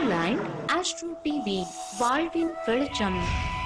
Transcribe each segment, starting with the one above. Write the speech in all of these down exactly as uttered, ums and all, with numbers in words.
Streamline Astro T V வாழ்வின் வெளிச்சம்.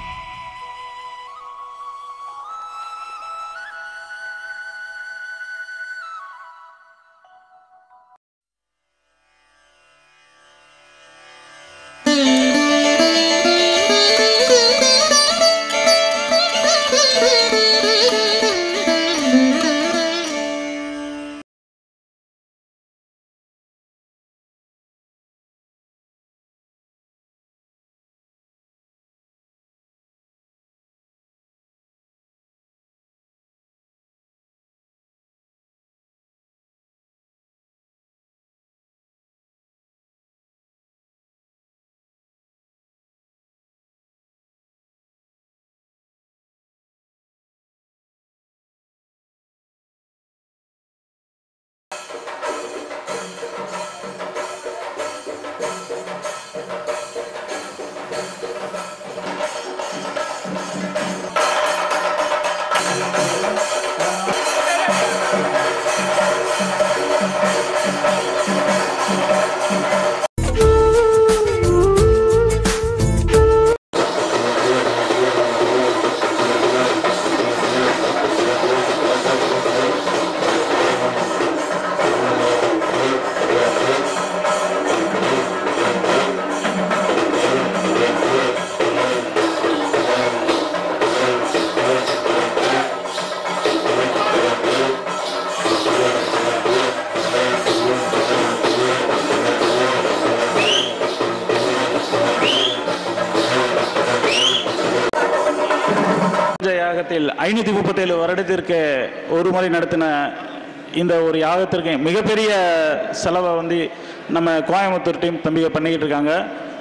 யாகத்தில் ஐநூற்றி முப்பத்தேழு வருடத்திற்கு ஒரு முறை நடத்தின இந்த ஒரு யாகத்திற்கு மிகப்பெரிய செலவை வந்து நம்ம கோயம்புத்தூர் டீம் தம்பிக பண்ணிக்கிட்டு இருக்காங்க.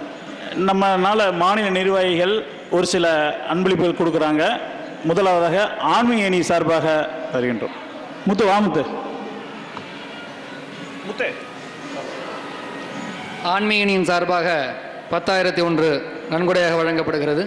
நம்மனால மாநில நிர்வாகிகள் ஒரு சில அன்பளிப்புகள் கொடுக்குறாங்க. முதலாவதாக ஆன்மீக அணி சார்பாக வருகின்றோம். முத்து வா முத்து முத்து ஆன்மீக அணியின் சார்பாக பத்தாயிரத்தி ஒன்று நன்கொடையாக வழங்கப்படுகிறது.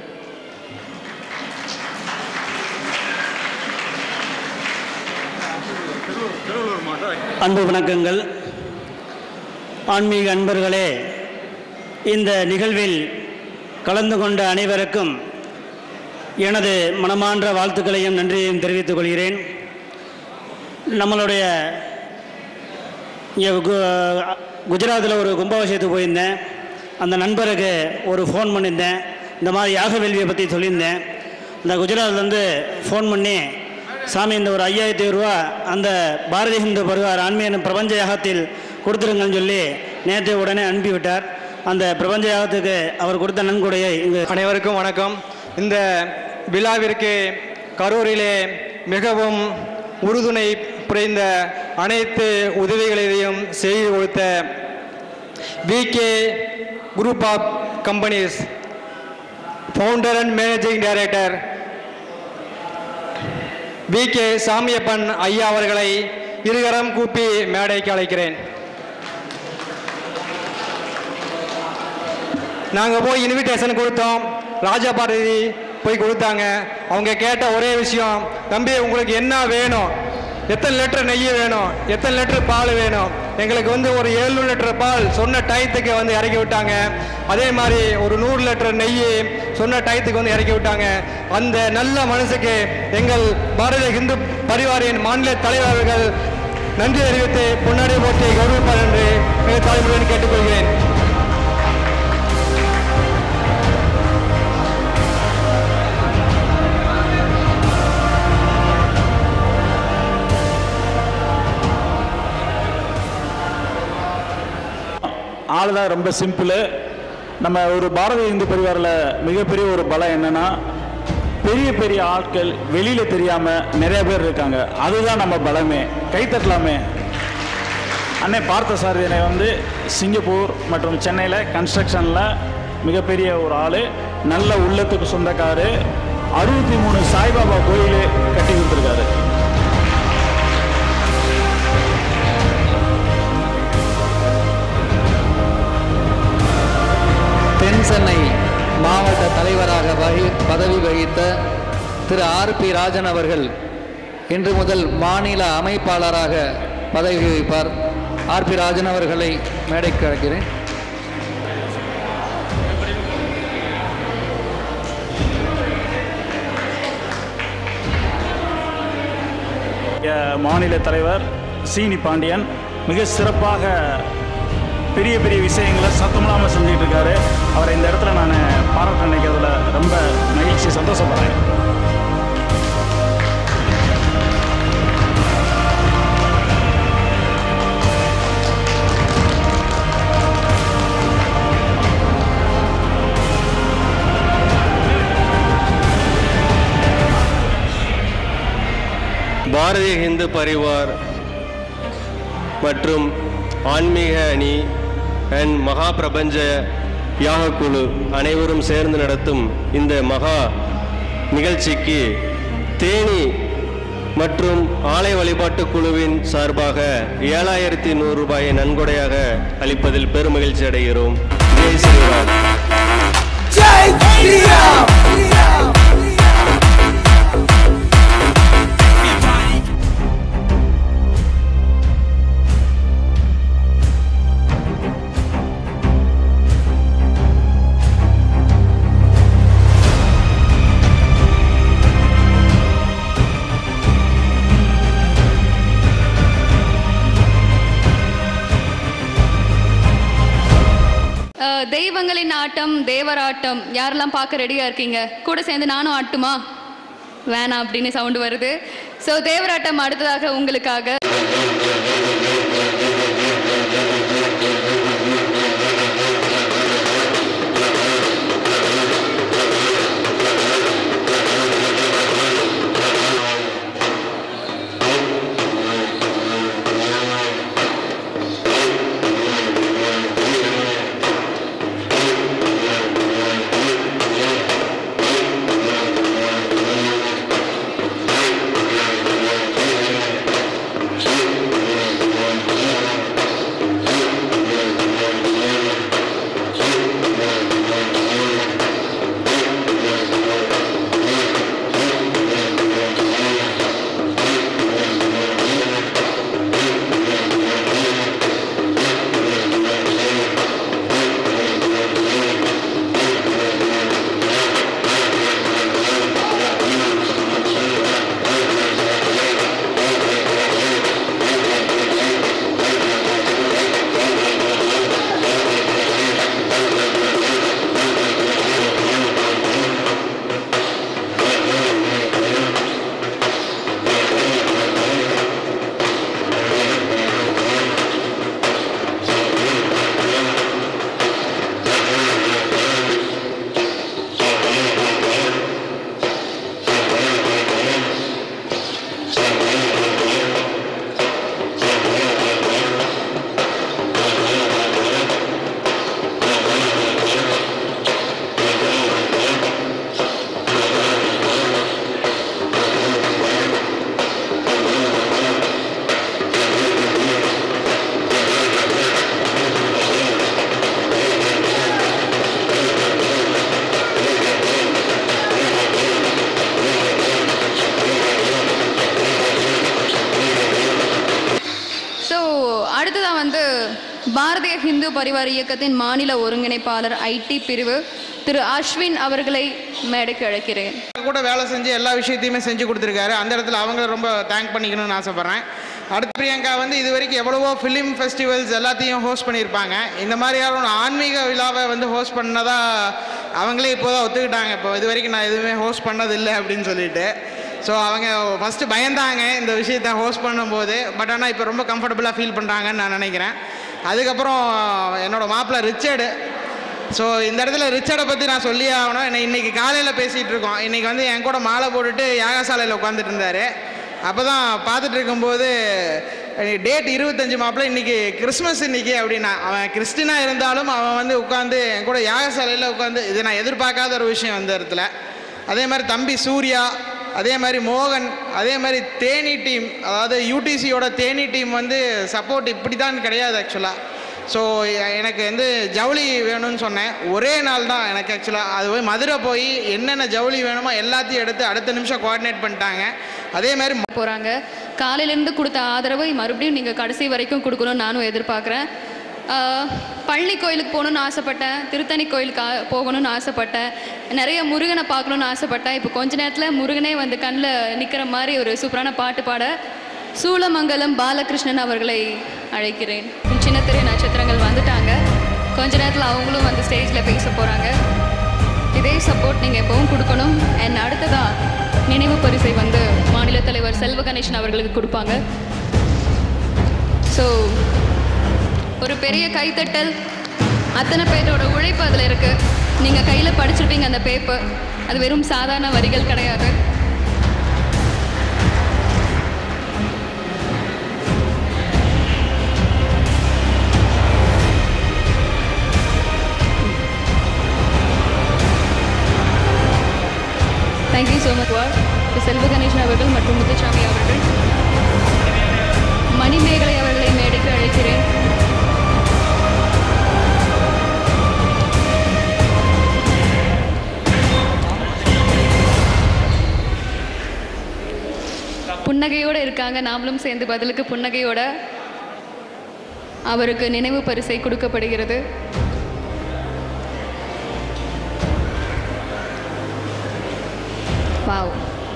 அன்பு வணக்கங்கள். ஆன்மீக அன்பர்களே, இந்த நிகழ்வில் கலந்து கொண்ட அனைவருக்கும் எனது மனமார்ந்த வாழ்த்துக்களையும் நன்றியையும் தெரிவித்துக் கொள்கிறேன். நம்மளுடைய குஜராத்தில் ஒரு கும்பாபிஷேகத்துக்கு போயிருந்தேன். அந்த நண்பருக்கு ஒரு ஃபோன் பண்ணியிருந்தேன். இந்த மாதிரி யாக வேள்வியை பற்றி சொல்லியிருந்தேன். அந்த குஜராத்லேருந்து ஃபோன் பண்ணி, சாமி இந்த ஒரு ஐயாயிரத்தி ரூபா அந்த பாரதிய ஹிந்து பரிவார் ஆன்மீக பிரபஞ்ச யாகத்தில் கொடுத்துருங்கன்னு சொல்லி நேற்று உடனே அனுப்பிவிட்டார். அந்த பிரபஞ்ச யாகத்துக்கு அவர் கொடுத்த நன்கொடையை இங்கு அனைவருக்கும் வணக்கம். இந்த விழாவிற்கு கரூரிலே மிகவும் உறுதுணை புரிந்த அனைத்து உதவிகளையும் செய்து கொடுத்த VK group of companies founder and managing director V K Samiappan ஐயா அவர்களை இருகரம் கூப்பி மேடைக்கு அழைக்கிறேன். நாங்கள் போய் இன்விடேஷன் கொடுத்தோம். ராஜா பாரதி போய் கொடுத்தாங்க. அவங்க கேட்ட ஒரே விஷயம், தம்பி உங்களுக்கு என்ன வேணும், எத்தனை லிட்டர் நெய் வேணும், எத்தனை லிட்டர் பால் வேணும். எங்களுக்கு வந்து ஒரு ஏழு லிட்டர் பால் சொன்ன டயத்துக்கு வந்து இறக்கி விட்டாங்க. அதே மாதிரி ஒரு நூறு லிட்டர் நெய் சொன்ன டயத்துக்கு வந்து இறக்கி விட்டாங்க. அந்த நல்ல மனசுக்கு எங்கள் பாரதிய ஹிந்து பரிவாரின் மாநில தலைவர்கள் நன்றி தெரிவித்து பொன்னாடி போட்டி கௌரவிப்பார் என்று எங்கள் தலைமுறையின் கேட்டுக்கொள்கிறேன். ஆள் தான் ரொம்ப சிம்பிள். நம்ம ஒரு பாரதிய இந்து பரிவாரில் மிகப்பெரிய ஒரு பலம் என்னன்னா, பெரிய பெரிய ஆட்கள் வெளியில் தெரியாமல் நிறைய பேர் இருக்காங்க. அதுதான் நம்ம பலமே. கைத்தட்டலாமே. அன்னை பார்த்த சாரதியை வந்து சிங்கப்பூர் மற்றும் சென்னையில் கன்ஸ்ட்ரக்ஷனில் மிகப்பெரிய ஒரு ஆள், நல்ல உள்ளத்துக்கு சொந்தக்காரு. அறுபத்தி மூணு சாய்பாபா கோயில் கட்டி கொடுத்துருக்காரு. தென் சென்னை மாவட்ட தலைவராக வகி பதவி வகித்த திரு ஆர் பி ராஜன் அவர்கள் இன்று முதல் மாநில அமைப்பாளராக பதவி வகிப்பார். ஆர் பி ராஜன் அவர்களை மேடைக்கு அழைக்கிறேன். மாநில தலைவர் சீனி பாண்டியன் மிக சிறப்பாக பெரிய பெரிய விஷயங்களை சத்தமில்லாமல் செஞ்சுட்டு இருக்காரு. அவரை இந்த இடத்துல நான் பாராட்ட நினைக்கிறதுல ரொம்ப மகிழ்ச்சி, சந்தோஷப்படுறேன். பாரதிய ஹிந்து பரிவார் மற்றும் ஆன்மீக அணி அண்ட் மகா பிரபஞ்ச யாக குழு அனைவரும் சேர்ந்து நடத்தும் இந்த மகா நிகழ்ச்சிக்கு தேனி மற்றும் ஆலய வழிபாட்டு குழுவின் சார்பாக ஏழாயிரத்தி நூறு ரூபாயை நன்கொடையாக அளிப்பதில் பெருமகிழ்ச்சி அடைகிறோம். ஜெய் ஸ்ரீராம். ஜெய் ஸ்ரீராம். தெய்வங்களின் ஆட்டம், தேவராட்டம் யாரெல்லாம் பார்க்க ரெடியாக இருக்கீங்க? கூட சேர்ந்து நானும் ஆட்டுமா? வேணாம் அப்படின்னு சவுண்டு வருது. ஸோ தேவராட்டம் அடுத்ததாக உங்களுக்காக. அடுத்ததான் வந்து பாரதிய ஹிந்து பரிவார் இயக்கத்தின் மாநில ஒருங்கிணைப்பாளர் ஐடி பிரிவு திரு அஸ்வின் அவர்களை மேடைக்கு அழைக்கிறேன். கூட வேலை செஞ்சு எல்லா விஷயத்தையுமே செஞ்சு கொடுத்துருக்காரு. அந்த இடத்துல அவங்கள ரொம்ப தேங்க் பண்ணிக்கணும்னு ஆசைப்பட்றேன். அடுத்து பிரியங்கா வந்து இது வரைக்கும் எவ்வளவோ ஃபிலிம் ஃபெஸ்டிவல்ஸ் எல்லாத்தையும் ஹோஸ்ட் பண்ணியிருப்பாங்க. இந்த மாதிரியான ஒரு ஆன்மீக விழாவை வந்து ஹோஸ்ட் பண்ணதா அவங்களே இப்போ தான் ஒத்துக்கிட்டாங்க. இப்போ இது வரைக்கும் நான் எதுவுமே ஹோஸ்ட் பண்ணதில்லை அப்படின்னு சொல்லிட்டு. ஸோ அவங்க ஃபஸ்ட்டு பயந்தாங்க இந்த விஷயத்தை ஹோஸ்ட் பண்ணும்போது. பட் ஆனால் இப்போ ரொம்ப கம்ஃபர்டபுளாக ஃபீல் பண்ணுறாங்கன்னு நான் நினைக்கிறேன். அதுக்கப்புறம் என்னோடய மாப்பிள்ளை ரிச்சர்டு. ஸோ இந்த இடத்துல ரிச்சர்டை பற்றி நான் சொல்லி ஆகணும். என்னை இன்றைக்கி காலையில் பேசிகிட்டு இருக்கோம். இன்றைக்கி வந்து என் கூட மாலை போட்டுட்டு யாகசாலையில் உட்காந்துட்டு இருந்தார். அப்போ தான் பார்த்துட்டு இருக்கும்போது டேட் இருபத்தஞ்சி மாப்பிள்ளை இன்றைக்கி கிறிஸ்மஸ் இன்றைக்கி அப்படின்னா, அவன் கிறிஸ்டினாக இருந்தாலும் அவன் வந்து உட்காந்து என் கூட யாகசாலையில் உட்காந்து, இது நான் எதிர்பார்க்காத ஒரு விஷயம் அந்த இடத்துல. அதே மாதிரி தம்பி சூர்யா, அதே மாதிரி மோகன், அதே மாதிரி தேனி டீம், அதாவது யூடிசியோட தேனி டீம் வந்து சப்போர்ட் இப்படி தான் கிடையாது ஆக்சுவலாக. ஸோ எனக்கு வந்து ஜவுளி வேணும்னு சொன்னேன். ஒரே நாள் தான் எனக்கு ஆக்சுவலாக அது போய் மதுரை போய் என்னென்ன ஜவுளி வேணுமோ எல்லாத்தையும் எடுத்து அடுத்த நிமிஷம் கோஆர்டினேட் பண்ணிட்டாங்க. அதே மாதிரி போகிறாங்க. காலையிலேருந்து கொடுத்த ஆதரவை மறுபடியும் நீங்கள் கடைசி வரைக்கும் கொடுக்கணும்னு நானும் எதிர்பார்க்குறேன். பழனி கோயிலுக்கு போகணுன்னு ஆசைப்பட்டேன், திருத்தணி கோயிலுக்கு போகணும்னு ஆசைப்பட்டேன், நிறைய முருகனை பார்க்கணுன்னு ஆசைப்பட்டேன். இப்போ கொஞ்ச நேரத்தில் முருகனே வந்து கண்ணில் நிற்கிற மாதிரி ஒரு சூப்பரான பாட்டு பாட சூளமங்கலம் பாலகிருஷ்ணன் அவர்களை அழைக்கிறேன். சின்னத்திரை நட்சத்திரங்கள் வந்துட்டாங்க. கொஞ்ச நேரத்தில் அவங்களும் வந்து ஸ்டேஜில் பேச போகிறாங்க. இதே சப்போர்ட் நீங்கள் எப்பவும் கொடுக்கணும். அண்ட் அடுத்ததாக நினைவு பரிசை வந்து மாநில தலைவர் செல்வ கணேசன் அவர்களுக்கு கொடுப்பாங்க. ஸோ ஒரு பெரிய கைத்தட்டல், அத்தனை பேரோட உழைப்பு அதில் இருக்குது. நீங்கள் கையில் படிச்சிருப்பீங்க அந்த பேப்பர். அது வெறும் சாதாரண வரிகள் கிடையாது. தேங்க்யூ ஸோ மச் வார் செல்வ கணேசன் அவர்கள் மற்றும் முத்துசாமி அவர்கள். மணிமேகலை அவர்களை மேடைக்கு அழைக்கிறேன். புன்னகையோடு இருக்காங்க. நாமளும் சேர்ந்து பதிலுக்கு புன்னகையோட அவருக்கு நினைவு பரிசை கொடுக்கப்படுகிறது. வாவ்.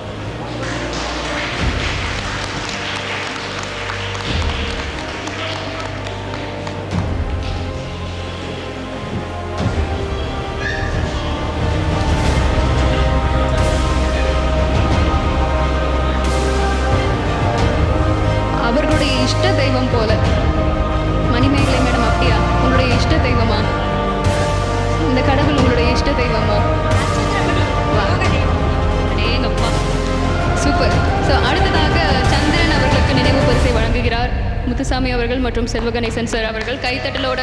அவர்களுடைய இஷ்ட தெய்வம் போல. மணிமேகலை மேடம், அப்படியா? உங்களுடைய இஷ்ட தெய்வமா? இந்த கடவுள் உங்களுடைய இஷ்ட தெய்வமா? சூப்பர். ஸோ அடுத்ததாக சந்திரன் அவர்களுக்கு நினைவு பரிசை வழங்குகிறார் முத்துசாமி அவர்கள் மற்றும் செல்வ கணேசன் சார் அவர்கள். கைத்தட்டலோட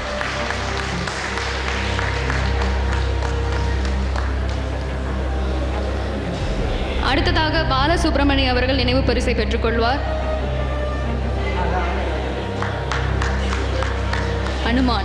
அடுத்ததாக பாலசுப்ரமணி அவர்கள் நினைவு பரிசை பெற்றுக்கொள்வார். அனுமான்.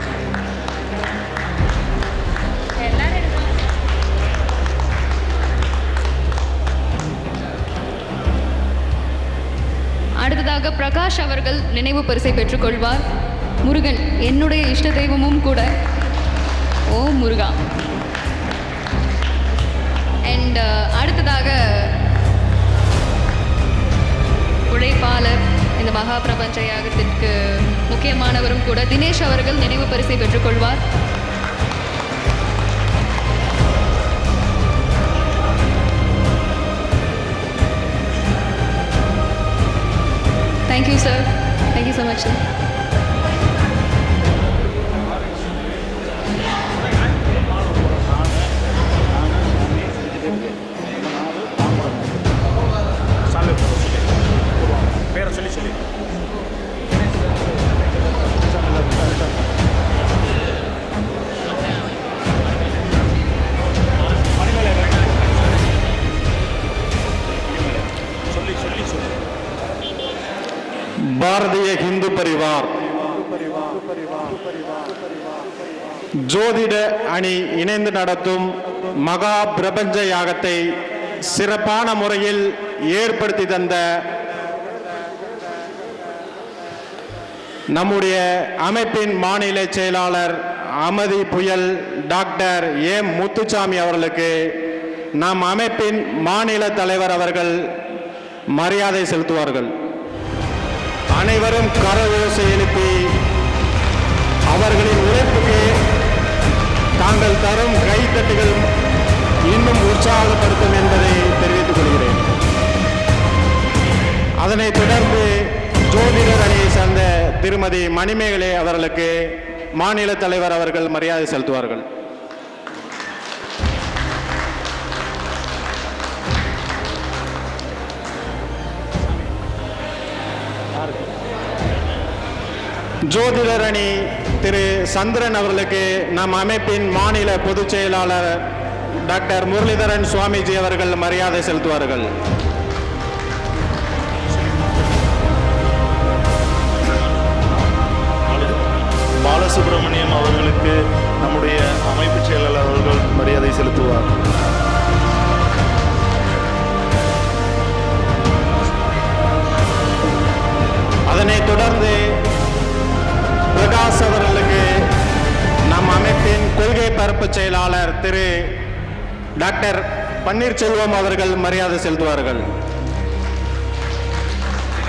அடுத்ததாக பிரகாஷ் அவர்கள் நினைவு பரிசை பெற்றுக்கொள்வார். முருகன், என்னுடைய இஷ்ட தெய்வமும் கூட. ஓ முருகா. அண்ட் அடுத்ததாக உழைப்பாளர், இந்த மகா பிரபஞ்ச யாகத்திற்கு முக்கியமானவரும் கூட தினேஷ் அவர்கள் நினைவு பரிசை பெற்றுக்கொள்வார். Thank you, sir. Thank you so much, sir. பேரை சொல்லி சொல்லி பாரதிய ஹிந்து பரிவார் ஜோதிட அணி இணைந்து நடத்தும் மகா பிரபஞ்ச யாகத்தை சிறப்பான முறையில் ஏற்படுத்தி தந்த நம்முடைய அமைப்பின் மாநில செயலாளர் அமதி புயல் டாக்டர் ஏ முத்துசாமி அவர்களுக்கு நம் அமைப்பின் மாநில தலைவர் அவர்கள் மரியாதை செலுத்துவார்கள். அனைவரும் கரகோசை எழுப்பி அவர்களின் உழைப்புக்கு தாங்கள் தரும் கைத்தட்டுகள் இன்னும் உற்சாகப்படுத்தும் என்பதை தெரிவித்துக் கொள்கிறேன். அதனைத் தொடர்ந்து ஜோதிடர் அணியை சேர்ந்த திருமதி மணிமேகலை அவர்களுக்கு மாநில தலைவர் அவர்கள் மரியாதை செலுத்துவார்கள். ஜோதிடர் அணி திரு சந்திரன் அவர்களுக்கு நம் அமைப்பின் மாநில பொதுச் செயலாளர் டாக்டர் முரளிதரன் சுவாமிஜி அவர்கள் மரியாதை செலுத்துவார்கள். பாலசுப்ரமணியம் அவர்களுக்கு நம்முடைய அமைப்பு செயலாளர் அவர்கள் மரியாதை செலுத்துவார். அதனைத் தொடர்ந்து பிரகாஷ் அவர்களுக்கு நம் அமைப்பின் கொள்கை பரப்பு செயலாளர் திரு டாக்டர் பன்னீர்செல்வம் அவர்கள் மரியாதை செலுத்துவார்கள்.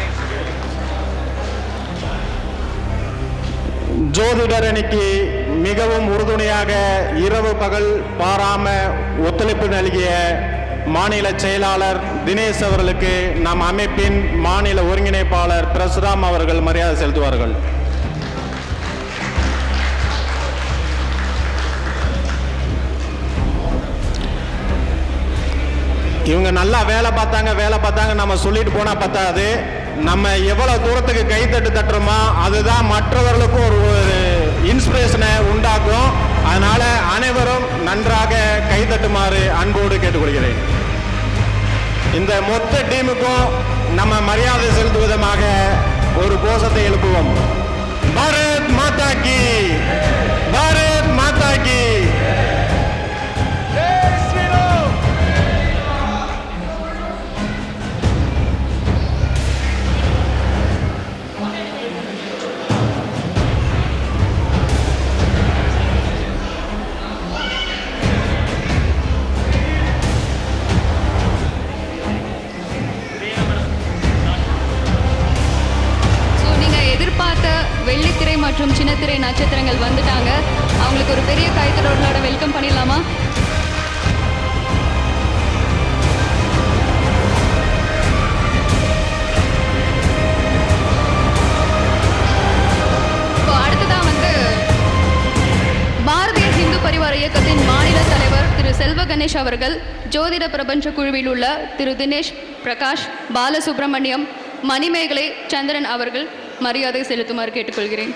ஜோதிடர் அணிக்கு மிகவும் உறுதுணையாக இரவு பகல் பாராம ஒத்துழைப்பு நல்கிய மாநில செயலாளர் தினேஷ் அவர்களுக்கு நம் அமைப்பின் மாநில ஒருங்கிணைப்பாளர் பிரசுராம் அவர்கள் மரியாதை செலுத்துவார்கள். இவங்க நல்லா வேலை பார்த்தாங்க வேலை பார்த்தாங்க நம்ம சொல்லிட்டு போனா பத்தாது. நம்ம எவ்வளவு தூரத்துக்கு கைத்தட்டு தட்டுறோமோ அதுதான் மற்றவர்களுக்கும் ஒரு இன்ஸ்பிரேஷனை உண்டாக்கும். அதனால அனைவரும் நன்றாக கைத்தட்டுமாறு அன்போடு கேட்டுக்கொள்கிறேன். இந்த மொத்த டீமுக்கும் நம்ம மரியாதை செலுத்தும் விதமாக ஒரு கோஷத்தை எழுப்புவோம். பாரத் மாதா கி, பாரத் மாதா கி. வெள்ளித்திரை மற்றும் சின்னத்திரை நட்சத்திரங்கள் வந்துட்டாங்க. அவங்களுக்கு ஒரு பெரிய கைத்தட்டலோட வெல்கம் பண்ணிடலாமா? அடுத்ததான் வந்து பாரதிய ஹிந்து பரிவார இயக்கத்தின் மாநில தலைவர் திரு செல்வ கணேஷ் அவர்கள், ஜோதிட பிரபஞ்ச குழுவில் உள்ள திரு தினேஷ் பிரகாஷ், பாலசுப்ரமணியம், மணிமேகலை, சந்திரன் அவர்கள் மரியாதை செலுத்துமாறு கேட்டுக்கொள்கிறேன்.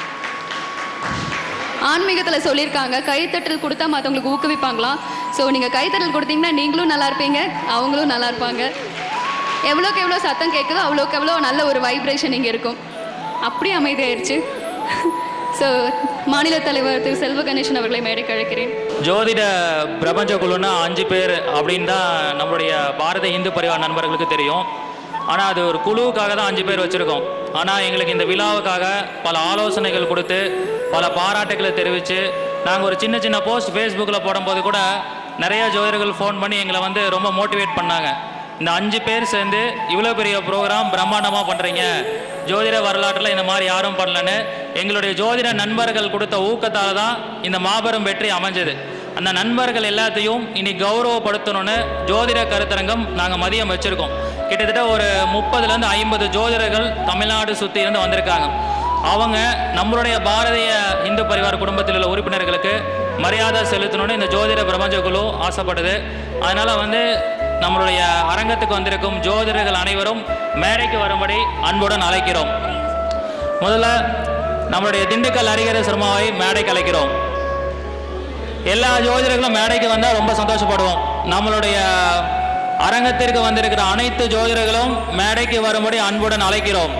ஆன்மீகத்தில் சொல்லியிருக்காங்க கைத்தட்டல் கொடுத்தா மற்றவங்களுக்கு ஊக்குவிப்பாங்களாம். ஸோ நீங்கள் கைத்தட்டல் கொடுத்தீங்கன்னா நீங்களும் நல்லா இருப்பீங்க, அவங்களும் நல்லா இருப்பாங்க. எவ்வளோக்கு எவ்வளோ சத்தம் கேட்குதோ அவ்வளோக்கு எவ்வளோ நல்ல ஒரு வைப்ரேஷன் இங்கே இருக்கும். அப்படி அமைதியாயிருச்சு. ஸோ மாநில தலைவர் திரு செல்வ கணேசன் அவர்களை மேடைக்கு அழைக்கிறேன். ஜோதிட பிரபஞ்ச குழுன்னா அஞ்சு பேர் அப்படின்னு தான் நம்மளுடைய பாரத இந்து பரிவார நண்பர்களுக்கு தெரியும். ஆனால் அது ஒரு குழுவுக்காக தான் அஞ்சு பேர் வச்சுருக்கோம். ஆனால் எங்களுக்கு இந்த விழாவுக்காக பல ஆலோசனைகள் கொடுத்து பல பாராட்டுகளை தெரிவித்து நாங்கள் ஒரு சின்ன சின்ன போஸ்ட் ஃபேஸ்புக்கில் போடும்போது கூட நிறைய ஜோதிடர்கள் ஃபோன் பண்ணி எங்களை வந்து ரொம்ப மோட்டிவேட் பண்ணாங்க. இந்த அஞ்சு பேர் சேர்ந்து இவ்வளோ பெரிய ப்ரோக்ராம் பிரம்மாண்டமாக பண்ணுறீங்க, ஜோதிட வரலாற்றில் இந்த மாதிரி யாரும் பண்ணலன்னு எங்களுடைய ஜோதிட நண்பர்கள் கொடுத்த ஊக்கத்தால் தான் இந்த மாபெரும் வெற்றி அமைஞ்சது. அந்த நண்பர்கள் எல்லாத்தையும் இனி கௌரவப்படுத்தணும்னு ஜோதிட கருத்தரங்கம் நாங்கள் மதியம் வச்சுருக்கோம். கிட்டத்தட்ட ஒரு முப்பதுலேருந்து ஐம்பது ஜோதிடர்கள் தமிழ்நாடு சுற்றி இருந்து வந்திருக்காங்க. அவங்க நம்மளுடைய பாரதிய இந்து பரிவார குடும்பத்தில் உள்ள உறுப்பினர்களுக்கு மரியாதை செலுத்தணும்னு இந்த ஜோதிட பிரபஞ்ச குழு ஆசைப்படுது. அதனால் வந்து நம்மளுடைய அரங்கத்துக்கு வந்திருக்கும் ஜோதிடர்கள் அனைவரும் மேடைக்கு வரும்படி அன்புடன் அழைக்கிறோம். முதல்ல நம்மளுடைய திண்டுக்கல் ஹரிஹர சர்மாவை மேடைக்கு அழைக்கிறோம். எல்லா ஜோதிடர்களும் மேடைக்கு வந்தால் ரொம்ப சந்தோஷப்படுவோம். நம்மளுடைய அரங்கத்திற்கு வந்திருக்கிற அனைத்து ஜோதிடர்களும் மேடைக்கு வரும்படி அன்புடன் அழைக்கிறோம்.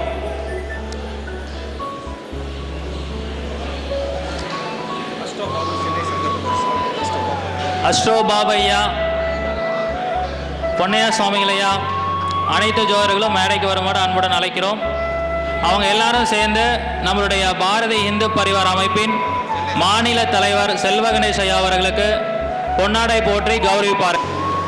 அஸ்ட்ரோ பாபையா, பொன்னையா சுவாமிகளையா, அனைத்து ஜோதிடர்களும் மேடைக்கு வரும்போது அன்புடன் அழைக்கிறோம். அவங்க எல்லாரும் சேர்ந்து நம்மளுடைய பாரதிய இந்து பரிவார அமைப்பின் மாநில தலைவர் செல்வ கணேஷ் ஐயா அவர்களுக்கு பொன்னாடை போற்றி கௌரவிப்பார்.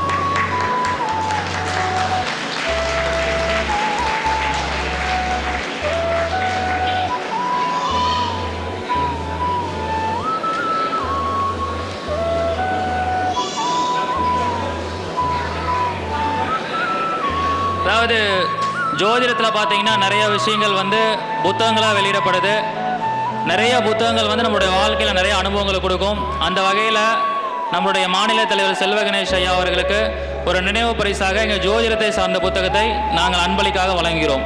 அதாவது ஜோதிடத்தில் பார்த்தீங்கன்னா நிறைய விஷயங்கள் வந்து புத்தகங்களாக வெளியிடப்படுது. நிறைய புத்தகங்கள் வந்து நம்மளுடைய வாழ்க்கையில் நிறைய அனுபவங்களை கொடுக்கும். அந்த வகையில் நம்மளுடைய மாநில தலைவர் செல்வ கணேஷ் ஐயா அவர்களுக்கு ஒரு நினைவு பரிசாக எங்கள் ஜோதிடத்தை சார்ந்த புத்தகத்தை நாங்கள் அன்பளிக்காக வழங்குகிறோம்.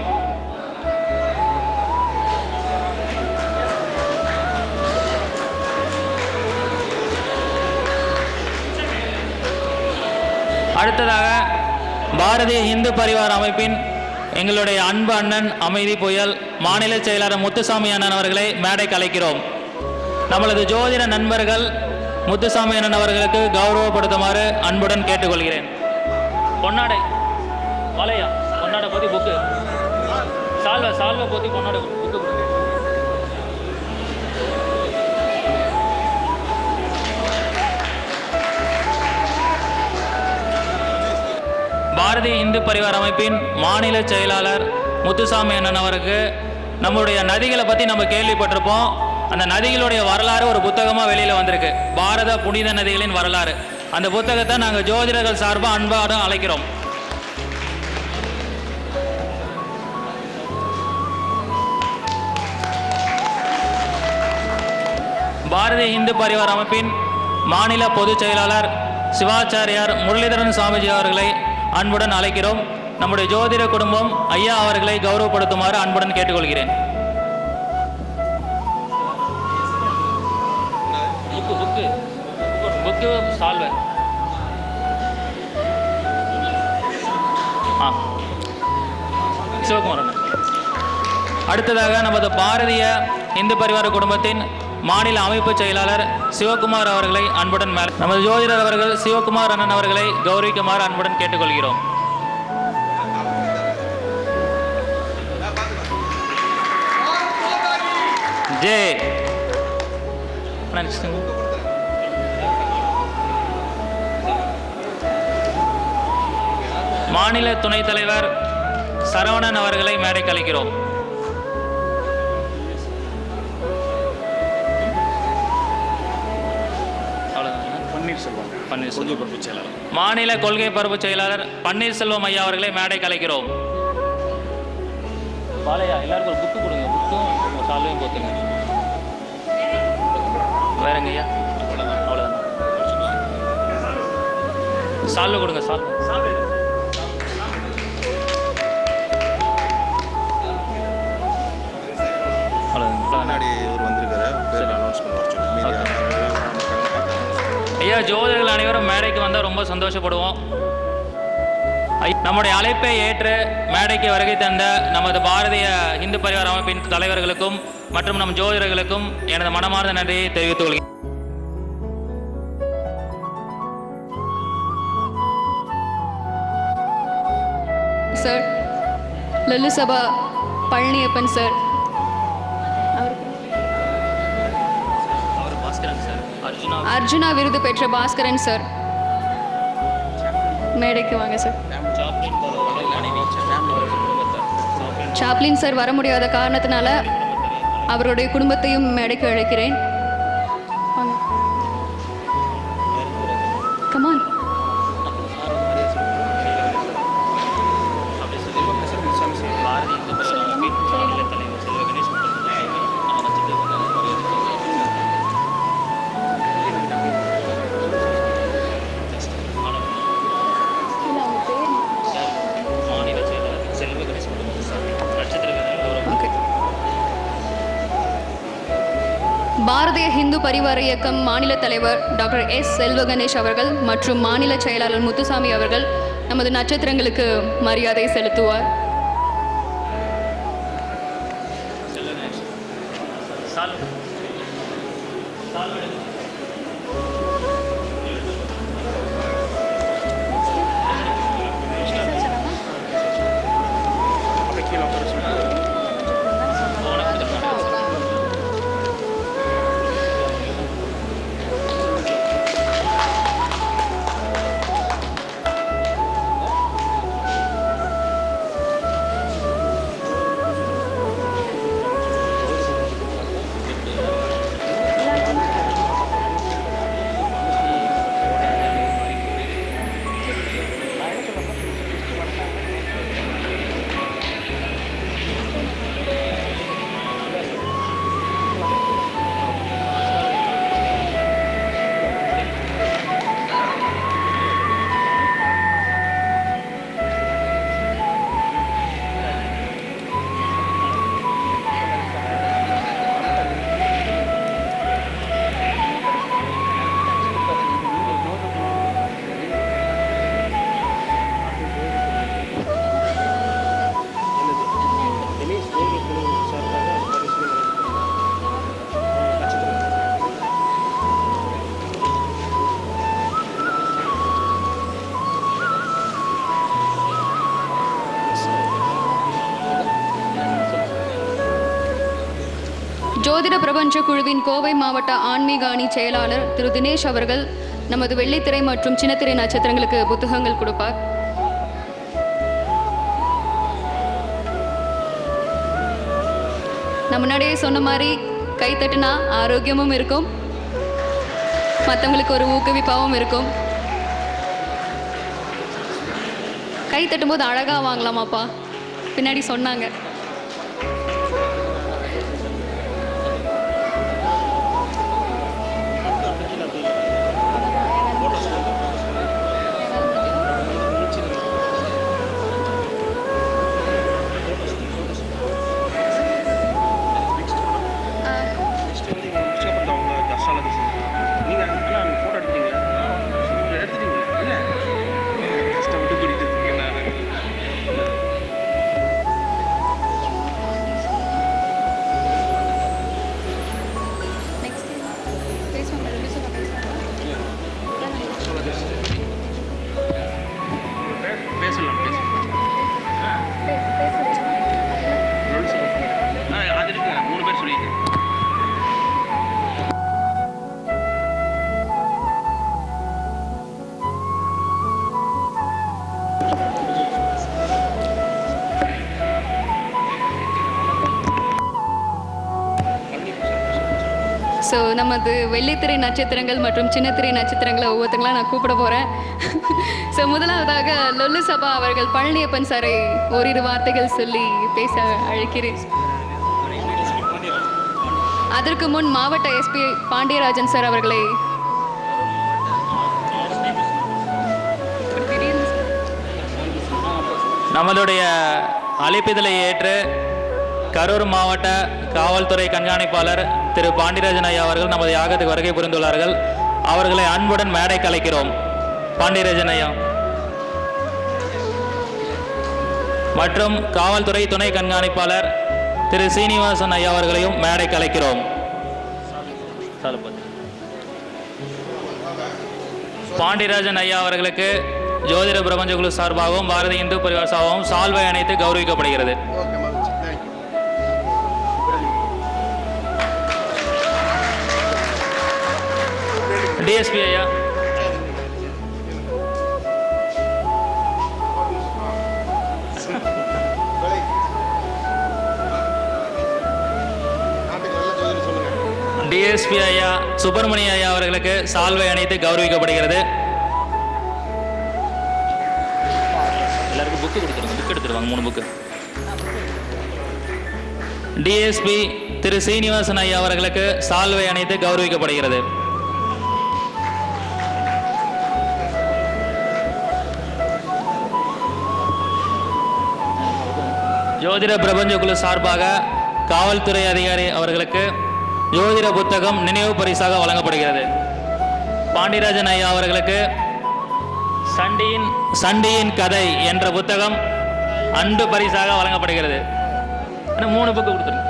அடுத்ததாக பாரதிய இந்து பரிவார அமைப்பின் எங்களுடைய அன்பு அண்ணன் அமைதி புயல் மாநில செயலாளர் முத்துசாமி அண்ணன் அவர்களை மேடைக்கு அழைக்கிறோம். நம்மளது ஜோதிட நண்பர்கள் முத்துசாமி அண்ணன் அவர்களுக்கு கௌரவப்படுத்துமாறு அன்புடன் கேட்டுக்கொள்கிறேன். பொன்னாடை வலையா பொன்னாடை போத்தி புக்கு சால்வ சால்வ போத்தி பொன்னாடை புக்கு பாரதிய இந்து பரிவார அமைப்பின் மாநில செயலாளர் முத்துசாமி அண்ணன் அவருக்கு நம்மளுடைய நதிகளை பற்றி நம்ம கேள்விப்பட்டிருப்போம். அந்த நதிகளுடைய வரலாறு ஒரு புத்தகமாக வெளியில் வந்திருக்கு, பாரத புனித நதிகளின் வரலாறு. அந்த புத்தகத்தை நாங்கள் ஜோதிடர்கள் சார்பாக அன்பாக அழைக்கிறோம். பாரதிய இந்து பரிவார அமைப்பின் மாநில பொதுச் செயலாளர் சிவாச்சாரியார் முரளிதரன் சாமிஜி அவர்களை அன்புடன் அழைக்கிறோம். நம்முடைய ஜோதிட குடும்பம் ஐயா அவர்களை கௌரவப்படுத்துமாறு அன்புடன் கேட்டுக்கொள்கிறேன். புக்கு புக்கு புக்கு சால்வர். ஆ சிவகுமாரன். அடுத்ததாக நமது பாரதிய இந்து பரிவார குடும்பத்தின் மாநில அமைப்பு செயலாளர் சிவகுமார் அவர்களை அன்புடன் மேல் நமது ஜோதிடர் அவர்கள் சிவகுமார் அண்ணன் அவர்களை கௌரவிக்குமாறு அன்புடன் கேட்டுக்கொள்கிறோம். ஜே மாநில துணைத் தலைவர் சரவணன் அவர்களை மேடைக்கு அழைக்கிறோம். மாநில கொள்கை பரப்பு செயலாளர் பன்னீர்செல்வம் ஐயா அவர்களை மேடைக்கு அழைக்கிறோம். பாலையா எல்லாருக்கும் ஒரு புக்கு கொடுங்க, புக்கும் சால்வையும் போத்துங்க. வேறங்க ஐயா? அவ்வளோதான். சால்வை கொடுங்க. சால்வை ஐயா, ஜோதிடர்கள் அனைவரும் மேடைக்கு வந்தால் ரொம்ப சந்தோஷப்படுவோம். நம்முடைய அழைப்பை ஏற்று மேடைக்கு வருகை தந்த நமது பாரதிய இந்து பரிவார அமைப்பின் தலைவர்களுக்கும் மற்றும் நம் ஜோதிடர்களுக்கும் எனது மனமார்ந்த நன்றியை தெரிவித்துக் கொள்கிறேன். சார் லல்லு சபா பழனியப்பன் சார், அர்ஜுனா விருது பெற்ற பாஸ்கரன் சார், மேடைக்கு வாங்க சார். சாப்ளின் சார் வர முடியாத காரணத்தினால அவருடைய குடும்பத்தையும் மேடைக்கு அழைக்கிறேன். கமான். பாரதிய ஹிந்து பரிவார இயக்கம் மாநில தலைவர் டாக்டர் எஸ் செல்வ கணேஷ் அவர்கள் மற்றும் மாநில செயலாளர் முத்துசாமி அவர்கள் நமது நட்சத்திரங்களுக்கு மரியாதை செலுத்துவார். ஜோதிட பிரபஞ்ச குழுவின் கோவை மாவட்ட ஆன்மீக அணி செயலாளர் திரு தினேஷ் அவர்கள் நமது வெள்ளித்திரை மற்றும் சின்னத்திரை நட்சத்திரங்களுக்கு புத்தகங்கள் கொடுப்பார். நான் முன்னாடியே சொன்ன மாதிரி கை தட்டுனா ஆரோக்கியமும் இருக்கும், மற்றவங்களுக்கு ஒரு ஊக்குவிப்பாகவும் இருக்கும். கை தட்டும்போது அழகாக வாங்கலாமாப்பா, பின்னாடி சொன்னாங்க. ஸோ நமது வெள்ளித்திரை நட்சத்திரங்கள் மற்றும் சின்னத்திரை நட்சத்திரங்களை ஒவ்வொருத்தங்களாம் நான் கூப்பிட போகிறேன். ஸோ முதலாவதாக லொல்லு சபா அவர்கள் பழனியப்பன் சாரை ஓரிரு வார்த்தைகள் சொல்லி பேச அழைக்கிறேன். அதற்கு முன் மாவட்ட எஸ்பி பாண்டியராஜன் சார் அவர்களை நம்மளுடைய அழைப்பிதழை ஏற்று கரூர் மாவட்ட காவல்துறை கண்காணிப்பாளர் திரு பாண்டியராஜன் ஐயா அவர்கள் நமது யாகத்துக்கு வருகை புரிந்துள்ளார்கள். அவர்களை அன்புடன் மேடை கலைக்கிறோம். பாண்டியராஜன் ஐயா மற்றும் காவல்துறை துணை கண்காணிப்பாளர் திரு சீனிவாசன் ஐயா அவர்களையும் மேடை கலைக்கிறோம். பாண்டியராஜன் ஐயா அவர்களுக்கு ஜோதிட பிரபஞ்ச குழு சார்பாகவும் பாரதிய இந்து பரிவார் சார்பாகவும் சால்வை அணைத்து கௌரவிக்கப்படுகிறது. டிஎஸ்பி ஐயா டிஎஸ்பி ஐயா சுப்பிரமணிய ஐயா அவர்களுக்கு சால்வை அணைத்து கௌரவிக்கப்படுகிறது. எல்லாருக்கும் புக்கு கொடுத்துருங்க, புக் எடுத்துருவாங்க, மூணு புக்கு. டிஎஸ்பி திரு சீனிவாசன் ஐயா அவர்களுக்கு சால்வை அணைத்து கௌரவிக்கப்படுகிறது. ஜோதிட பிரபஞ்ச குழு சார்பாக காவல்துறை அதிகாரி அவர்களுக்கு ஜோதிட புத்தகம் நினைவு பரிசாக வழங்கப்படுகிறது. பாண்டியராஜன் ஐயா அவர்களுக்கு சண்டியின் சண்டியின் கதை என்ற புத்தகம் அன்பு பரிசாக வழங்கப்படுகிறது. மூணு புக்கு கொடுத்துருங்க.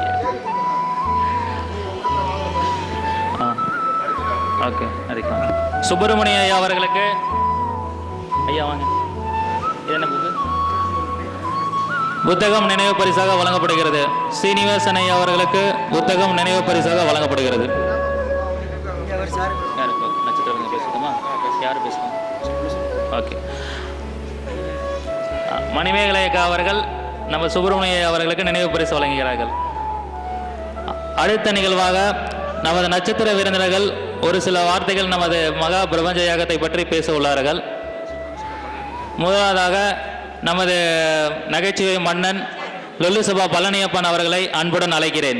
ஓகே, அதுக்கு சுப்பிரமணிய ஐயா அவர்களுக்கு ஐயா வாங்க, இது என்ன புக்கு? புத்தகம் நினைவு பரிசாக வழங்கப்படுகிறது. சீனிவாசன் ஐயா அவர்களுக்கு புத்தகம் நினைவு பரிசாக வழங்கப்படுகிறது. ஓகே, மணிமேகலையக்கா அவர்கள் நம்ம சுப்பிரமணிய அவர்களுக்கு நினைவு பரிசு வழங்குகிறார்கள். அடுத்த நிகழ்வாக நமது நட்சத்திர விருந்தினர்கள் ஒரு சில வார்த்தைகள் நமது மகா பிரபஞ்ச யாகத்தை பற்றி பேச உள்ளார்கள். முதலாவதாக நமது நகைச்சுவை மன்னன் லொல்லு சபா பழனியப்பன் அவர்களை அன்புடன் அழைக்கிறேன்.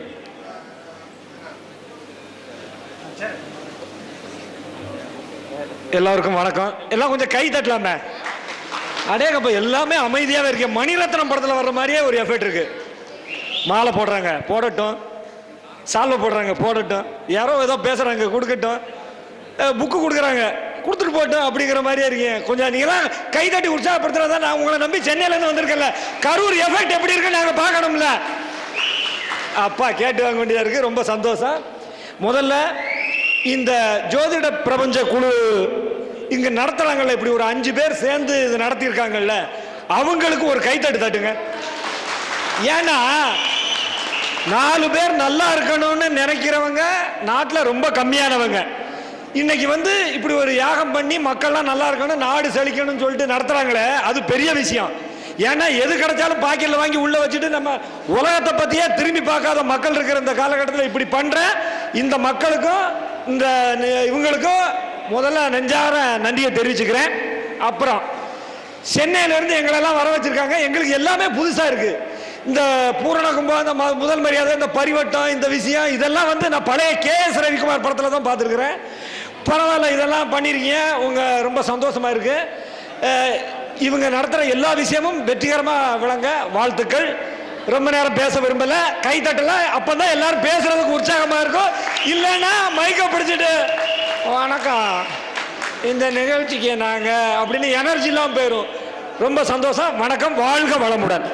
எல்லாருக்கும் வணக்கம். எல்லாம் கொஞ்சம் கை தட்டலாமே. அடேங்கப்ப எல்லாமே அமைதியாகவே இருக்கு. மணிரத்னம் படத்தில் வர்ற மாதிரியே ஒரு எஃபெக்ட் இருக்கு. மாலை போடுறாங்க, போடட்டும். சால்வை போடுறாங்க, போடட்டும். யாரோ ஏதோ பேசுறாங்க, கொடுக்கட்டும். புக்கு கொடுக்குறாங்க, கொடுத்துட்டு போட்டோம் அப்படிங்கிற மாதிரியே இருக்கீங்க. கொஞ்சம் நீங்களாம் கை தட்டி உற்சாகப்படுத்துறதா தான் நான் உங்களை நம்பி சென்னையிலேருந்து வந்திருக்கேன்ல. கரூர் எஃபெக்ட் எப்படி இருக்குன்னு நாங்கள் பார்க்கணும்ல. அப்பா கேட்டு வாங்க வேண்டியதாக இருக்குது. ரொம்ப சந்தோஷம். முதல்ல இந்த ஜோதிட பிரபஞ்ச குழு இங்கே நடத்துகிறாங்கல்ல, இப்படி ஒரு அஞ்சு பேர் சேர்ந்து இது நடத்தியிருக்காங்கல்ல, அவங்களுக்கு ஒரு கைத்தட்டு தட்டுங்க. ஏன்னா நாலு பேர் நல்லா இருக்கணும்னு நினைக்கிறவங்க நாட்டில் ரொம்ப கம்மியானவங்க. இன்னைக்கு வந்து இப்படி ஒரு யாகம் பண்ணி மக்கள்லாம் நல்லா இருக்கணும், நாடு செழிக்கணும்னு சொல்லிட்டு நடத்துறாங்களே, அது பெரிய விஷயம். ஏன்னா எது கிடைச்சாலும் பாக்கெட்டில் வாங்கி உள்ள வச்சுட்டு நம்ம உலகத்தை பற்றியே திரும்பி பார்க்காத மக்கள் இருக்கிற இந்த காலகட்டத்தில் இப்படி பண்ணுற இந்த மக்களுக்கும் இந்த இவங்களுக்கும் முதல்ல நெஞ்சார நன்றியை தெரிவிச்சுக்கிறேன். அப்புறம் சென்னையிலேருந்து எங்களெல்லாம் வர வச்சுருக்காங்க. எங்களுக்கு எல்லாமே புதுசாக இருக்குது. இந்த பூரண கும்பம், இந்த முதல் மரியாதை, இந்த பரிவட்டம், இந்த விஷயம் இதெல்லாம் வந்து நான் பழைய கே எஸ் ரவிக்குமார் படத்தில் தான் பார்த்துருக்குறேன். பரவாயில்ல, இதெல்லாம் பண்ணியிருக்கீங்க, உங்கள் ரொம்ப சந்தோஷமாக இருக்குது. இவங்க நடத்துகிற எல்லா விஷயமும் வெற்றிகரமாக விளங்க வாழ்த்துக்கள். ரொம்ப நேரம் பேச விரும்பலை, கைத்தட்டல. அப்போ தான் எல்லாரும் பேசுகிறதுக்கு உற்சாகமாக இருக்கும். இல்லைன்னா மைக்கை பிடிச்சிட்டு வணக்கம் இந்த நிகழ்ச்சிக்கு நாங்கள் அப்படின்னு எனர்ஜி இல்லாமல் போயிடும். ரொம்ப சந்தோஷம். வணக்கம், வாழ்க வளமுடன்.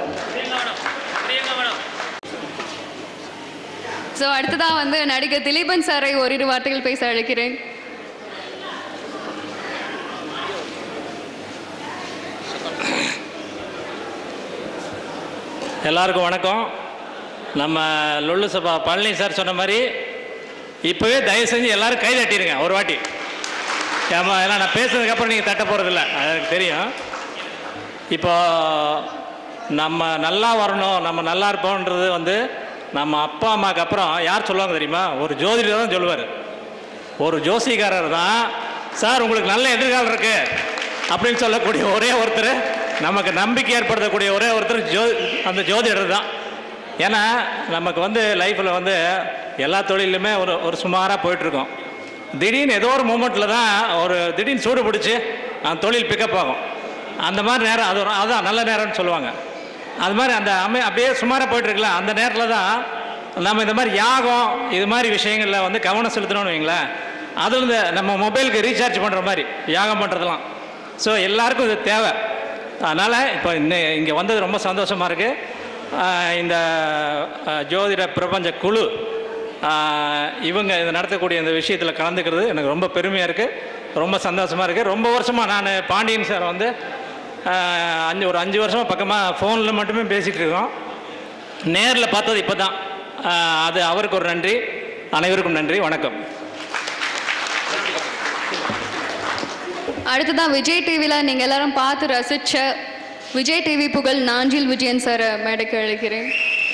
ஸோ அடுத்ததாக வந்து நடிகர் திலீபன் சாரை ஓரிரு வார்த்தைகள் பேச அழைக்கிறேன். எல்லாருக்கும் வணக்கம். நம்ம லொல்லு சபா பழனி சார் சொன்ன மாதிரி இப்போவே தயவு செஞ்சு எல்லோரும் கை தட்டிடுங்க ஒரு வாட்டி. ஏமா, ஏன்னா நான் பேசுனதுக்கப்புறம் நீங்கள் தட்ட போகிறதில்ல, எனக்கு தெரியும். இப்போ நம்ம நல்லா வரணும், நம்ம நல்லா இருப்போன்றது வந்து நம்ம அப்பா அம்மாவுக்கு அப்புறம் யார் சொல்லுவாங்க தெரியுமா? ஒரு ஜோதிடர் தான் சொல்லுவார். ஒரு ஜோசிகாரர் தான் சார் உங்களுக்கு நல்ல எதிர்காலம் இருக்குது அப்படின்னு சொல்லக்கூடிய ஒரே ஒருத்தர், நமக்கு நம்பிக்கை ஏற்படுத்தக்கூடிய ஒரே ஒருத்தர் ஜோ அந்த ஜோதிடர் தான். ஏன்னா நமக்கு வந்து லைஃப்பில் வந்து எல்லா தொழிலுமே ஒரு ஒரு சுமாராக போயிட்டுருக்கோம். திடீர்னு ஏதோ ஒரு மூமெண்ட்டில் தான் ஒரு திடீர்னு சூடு பிடிச்சி அந்த தொழில் பிக்கப் ஆகும். அந்த மாதிரி நேரம் அது ஒரு அதுதான் நல்ல நேரம்னு சொல்லுவாங்க. அது மாதிரி அந்த அமை அப்படியே சுமாராக போயிட்டுருக்கல, அந்த நேரத்தில் தான் நம்ம இந்த மாதிரி யாகம் இது மாதிரி விஷயங்களில் வந்து கவனம் செலுத்தணும்னு வைங்களேன். அதில் இந்த நம்ம மொபைலுக்கு ரீசார்ஜ் பண்ணுற மாதிரி யாகம் பண்ணுறதுலாம். ஸோ எல்லாருக்கும் இது தேவை. அதனால் இப்போ இன்னும் இங்கே வந்தது ரொம்ப சந்தோஷமாக இருக்குது. இந்த ஜோதிட பிரபஞ்ச குழு இவங்க இதை நடத்தக்கூடிய இந்த விஷயத்தில் கலந்துக்கிறது எனக்கு ரொம்ப பெருமையாக இருக்குது, ரொம்ப சந்தோஷமாக இருக்குது. ரொம்ப வருஷமாக நான் பாண்டியன் சார் வந்து அஞ்சு ஒரு அஞ்சு வருஷமாக பக்கமாக ஃபோனில் மட்டுமே பேசிகிட்டு இருக்கோம். நேரில் பார்த்தது இப்போ தான். அது அவருக்கு ஒரு நன்றி, அனைவருக்கும் நன்றி, வணக்கம். அடுத்ததான் விஜய் டிவியில் நீங்கள் எல்லாரும் பார்த்து ரசித்த விஜய் டிவி புகழ் நாஞ்சில் விஜயன் சார் மேடைக்கு அழைக்கிறேன்.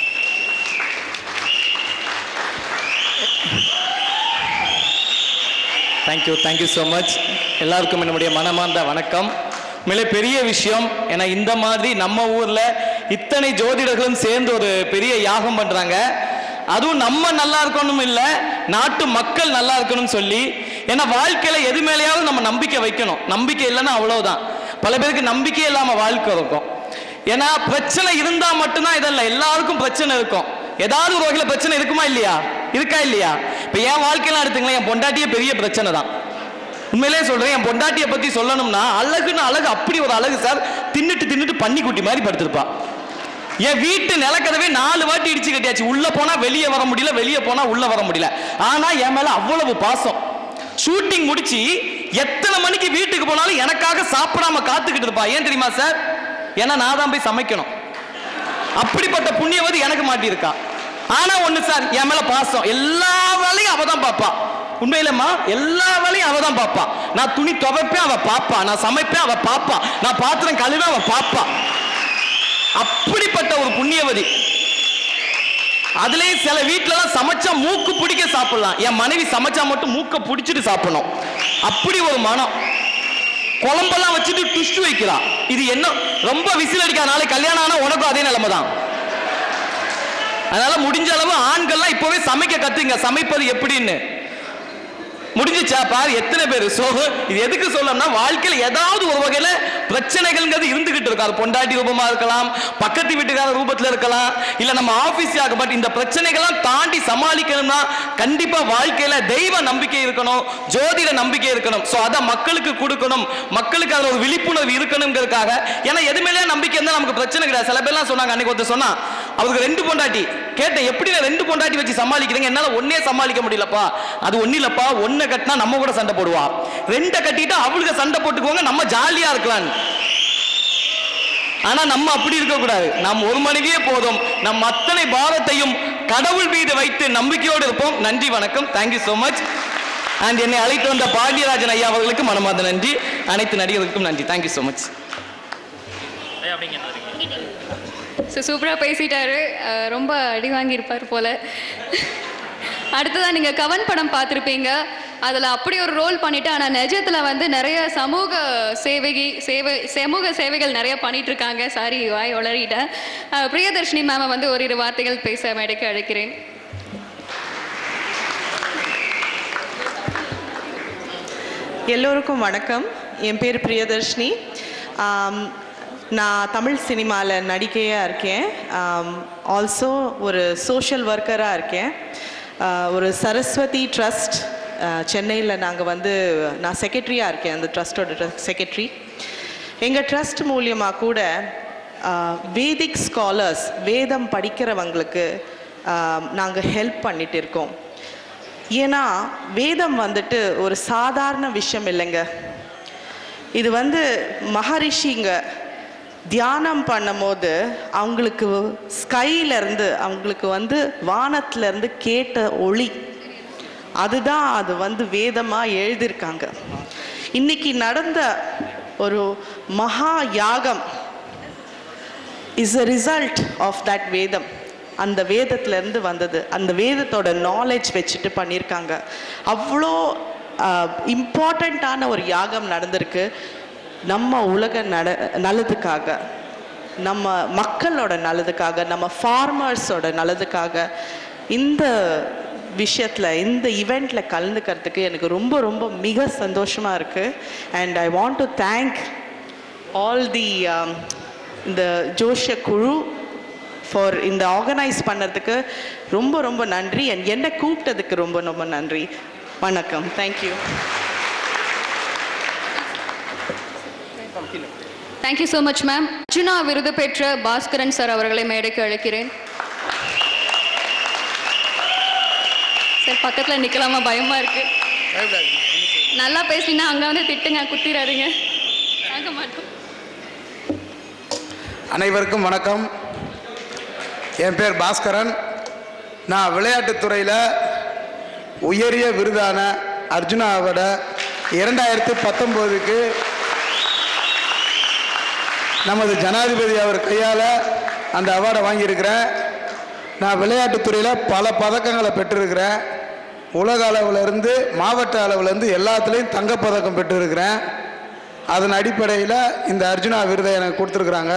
Thank you thank you so much. எல்லாருக்கும் என்னுடைய மனமார்ந்த வணக்கம். மிக பெரிய விஷயம். ஏன்னா இந்த மாதிரி நம்ம ஊரில் இத்தனை ஜோதிடர்களும் சேர்ந்து ஒரு பெரிய யாகம் பண்ணுறாங்க. அதுவும் நம்ம நல்லா இருக்கணும் இல்லை, நாட்டு மக்கள் நல்லா இருக்கணும்னு சொல்லி. ஏன்னா வாழ்க்கையில் எது மேலேயாவது நம்ம நம்பிக்கை வைக்கணும். நம்பிக்கை இல்லைன்னா அவ்வளோதான். பல பேருக்கு நம்பிக்கை இல்லாமல் வாழ்க்கை இருக்கும். ஏன்னா பிரச்சனை இருந்தால் மட்டும்தான் இதெல்லாம், எல்லாருக்கும் பிரச்சனை இருக்கும். ஏதாவது ஒரு வகையில் பிரச்சனை இருக்குமா இல்லையா? இருக்கா இல்லையா? இப்போ என் வாழ்க்கையெல்லாம் எடுத்துங்களேன், என் பொண்டாட்டியே பெரிய பிரச்சனை தான். உண்மையிலே சொல்கிறேன், என் பொண்டாட்டியை பற்றி சொல்லணும்னா அழகுன்னு அழகு, அப்படி ஒரு அழகு சார். தின்னுட்டு தின்னுட்டு பன்னி குட்டி மாதிரி படுத்திருப்பா. என் வீட்டு நிலக்கதவே நாலு வாட்டி இடிச்சு கட்டியாச்சு. உள்ள போனா வெளியே வர முடியல, வெளியே போனா உள்ள வர முடியல. ஆனா என் மேல அவ்வளவு பாசம். ஷூட்டிங் முடிச்சு எத்தனை மணிக்கு வீட்டுக்கு போனாலும் எனக்காக சாப்பிடாம காத்துக்கிட்டு இருப்பா. ஏன் தெரியுமா சார்? ஏன்னா நான் தான் போய் சமைக்கணும். அப்படிப்பட்ட புண்ணியவதி எனக்கு மாட்டியிருக்கா. ஆனா ஒண்ணு சார், என் மேல பாசம். எல்லா வேலையும் அவ தான் பாப்பா. உண்மையிலம்மா, எல்லா வேலையும் அவ தான் பாப்பா. நான் துணி துவைப்பேன் அவ பாப்பா, நான் சமைப்பேன் அவ பாப்பா, நான் பாத்திரம் கழுவேன் அவ பாப்பா. அப்படிப்பட்ட ஒரு புண்ணியவதி. அதுலயும் சில வீட்டுல எல்லாம் சமைச்சா மூக்கு பிடிக்க சாப்பிடலாம். என் மனைவி சமைச்சா மட்டும் மூக்க பிடிச்சிட்டு சாப்பிடணும். அப்படி ஒரு மனம். குழம்பெல்லாம் வச்சுட்டு டுஷ்டு வைக்கிறா. இது என்ன ரொம்ப விசில் அடிக்காதனால கல்யாணம் ஆனா உனக்கும் அதே நிலைமை தான். அதனால முடிஞ்ச அளவு ஆண்கள்லாம் இப்பவே சமைக்க கத்துங்க. சமைப்பது எப்படின்னு முடிஞ்சிச்சா பாரு. எத்தனை பேர் சோகு. இது எதுக்கு சொல்லணும்னா, வாழ்க்கையில ஏதாவது ஒரு வகையில பிரச்சனைகள்ங்கிறது இருந்துகிட்டு இருக்கும். அது பொண்டாட்டி ரூபமா இருக்கலாம், பக்கத்து வீட்டுக்கார ரூபத்துல இருக்கலாம், இல்ல நம்ம ஆபீஸ். பட் இந்த பிரச்சனைகள்லாம் தாண்டி சமாளிக்கணும்னா கண்டிப்பா வாழ்க்கையில தெய்வ நம்பிக்கை இருக்கணும், ஜோதிட நம்பிக்கை இருக்கணும். சோ அதை மக்களுக்கு கொடுக்கணும், மக்களுக்கு அதுல ஒரு விழிப்புணர்வு இருக்கணுங்கிறதுக்காக. ஏன்னா எது மேலேயே நம்பிக்கை இருந்தா நமக்கு பிரச்சனை கிடையாது. சில பேர்லாம் சொன்னாங்க, அன்னைக்கு ஒருத்தர் சொன்னா அவருக்கு ரெண்டு பொண்டாட்டி. கேட்டேன், எப்படி ரெண்டு பொண்டாட்டி வச்சு சமாளிக்கிறீங்க? என்னால ஒன்னே சமாளிக்க முடியலப்பா. அது ஒன்னு இல்லப்பா, ஒன்ன கட்டினா நம்ம கூட சண்டை போடுவா, ரெண்ட கட்டிட்டு அவளுக்கு சண்டை போட்டுக்குவாங்க, நம்ம ஜாலியா இருக்கலாம். ஆனா நம்ம அப்படி இருக்க கூடாது. நாம் ஒரு மனைவியே போதும். நம் அத்தனை பாரத்தையும் கடவுள் மீது வைத்து நம்பிக்கையோடு இருப்போம். நன்றி, வணக்கம். Thank you so much. அண்ட் என்னை அழைத்து வந்த பாண்டியராஜன் ஐயா அவர்களுக்கு மனமார்ந்த நன்றி. அனைத்து நடிகர்களுக்கும் நன்றி. Thank you so much. ஸோ சூப்பராக பேசிட்டாரு. அஹ் ரொம்ப அடி வாங்கியிருப்பார் போல். அடுத்ததாக நீங்கள் கவன் படம் பார்த்துருப்பீங்க. அதில் அப்படி ஒரு ரோல் பண்ணிவிட்டு, ஆனால் நிஜத்தில் வந்து நிறைய சமூக சேவைகி சேவை சமூக சேவைகள் நிறைய பண்ணிட்டு இருக்காங்க. சாரி, வாய் உளறிட்டேன். அஹ் பிரியதர்ஷினி மேமை வந்து ஒரு இரு வார்த்தைகள் பேச மேடைக்கு அழைக்கிறேன். எல்லோருக்கும் வணக்கம். என் பேர் பிரியதர்ஷினி. நான் தமிழ் சினிமாவில் நடிகையாக இருக்கேன். ஆல்சோ ஒரு சோஷியல் ஒர்க்கராக இருக்கேன். ஒரு சரஸ்வதி ட்ரஸ்ட் சென்னையில் நாங்கள் வந்து நான் செக்ரட்டரியாக இருக்கேன். அந்த ட்ரஸ்ட்டோட செக்ரட்டரி. எங்கள் ட்ரஸ்ட் மூலியமாக கூட வேதிக் ஸ்காலர்ஸ், வேதம் படிக்கிறவங்களுக்கு நாங்கள் ஹெல்ப் பண்ணிட்டு இருக்கோம். ஏன்னா வேதம் வந்துட்டு ஒரு சாதாரண விஷயம் இல்லைங்க. இது வந்து மகரிஷிங்க தியானம் பண்ணும் போது அவங்களுக்கு ஸ்கையிலேருந்து, அவங்களுக்கு வந்து வானத்திலேருந்து கேட்ட ஒளி, அதுதான் அது வந்து வேதமாக எழுதியிருக்காங்க. இன்னைக்கு நடந்த ஒரு மகா யாகம் is a result of that வேதம். அந்த வேதத்திலேருந்து வந்தது. அந்த வேதத்தோட நாலேஜ் வச்சுட்டு பண்ணியிருக்காங்க. அவ்வளோ இம்பார்ட்டண்ட்டான ஒரு யாகம் நடந்திருக்கு. நம்ம உலக நட நல்லதுக்காக, நம்ம மக்களோட நல்லதுக்காக, நம்ம ஃபார்மர்ஸோட நல்லதுக்காக இந்த விஷயத்தில், இந்த ஈவெண்ட்டில் கலந்துக்கிறதுக்கு எனக்கு ரொம்ப ரொம்ப மிக சந்தோஷமாக இருக்குது. And I want to thank all the இந்த ஜோஷ குழு ஃபார் இந்த ஆர்கனைஸ் பண்ணுறதுக்கு ரொம்ப ரொம்ப நன்றி. அண்ட் என்னை கூப்பிட்டதுக்கு ரொம்ப ரொம்ப நன்றி. வணக்கம். Thank you. Thank you so much ma'am. Arjuna விருது பெற்ற பாஸ்கரன் சார் அவர்களை மேடைக்கு அழைக்கிறேன். சார் பக்கத்தில் நிற்கலாமா? பயமாக இருக்கு. நல்லா பேசினா அங்கே வந்து திட்டுங்க, குத்திராதீங்க. வாங்க மாட்டோம். அனைவருக்கும் வணக்கம். என் பேர் பாஸ்கரன். நான் விளையாட்டுத்துறையில் உயரிய விருதான அர்ஜுனாவோட இரண்டாயிரத்தி பத்தொம்போதுக்கு நமது ஜனாதிபதி அவர் கையால் அந்த அவார்டை வாங்கியிருக்கிறேன். நான் விளையாட்டுத்துறையில் பல பதக்கங்களை பெற்றிருக்கிறேன். உலக அளவிலேருந்து மாவட்ட அளவிலேருந்து எல்லாத்துலேயும் தங்கப்பதக்கம் பெற்றிருக்கிறேன். அதன் அடிப்படையில் இந்த அர்ஜுனா விருதை எனக்கு கொடுத்துருக்குறாங்க.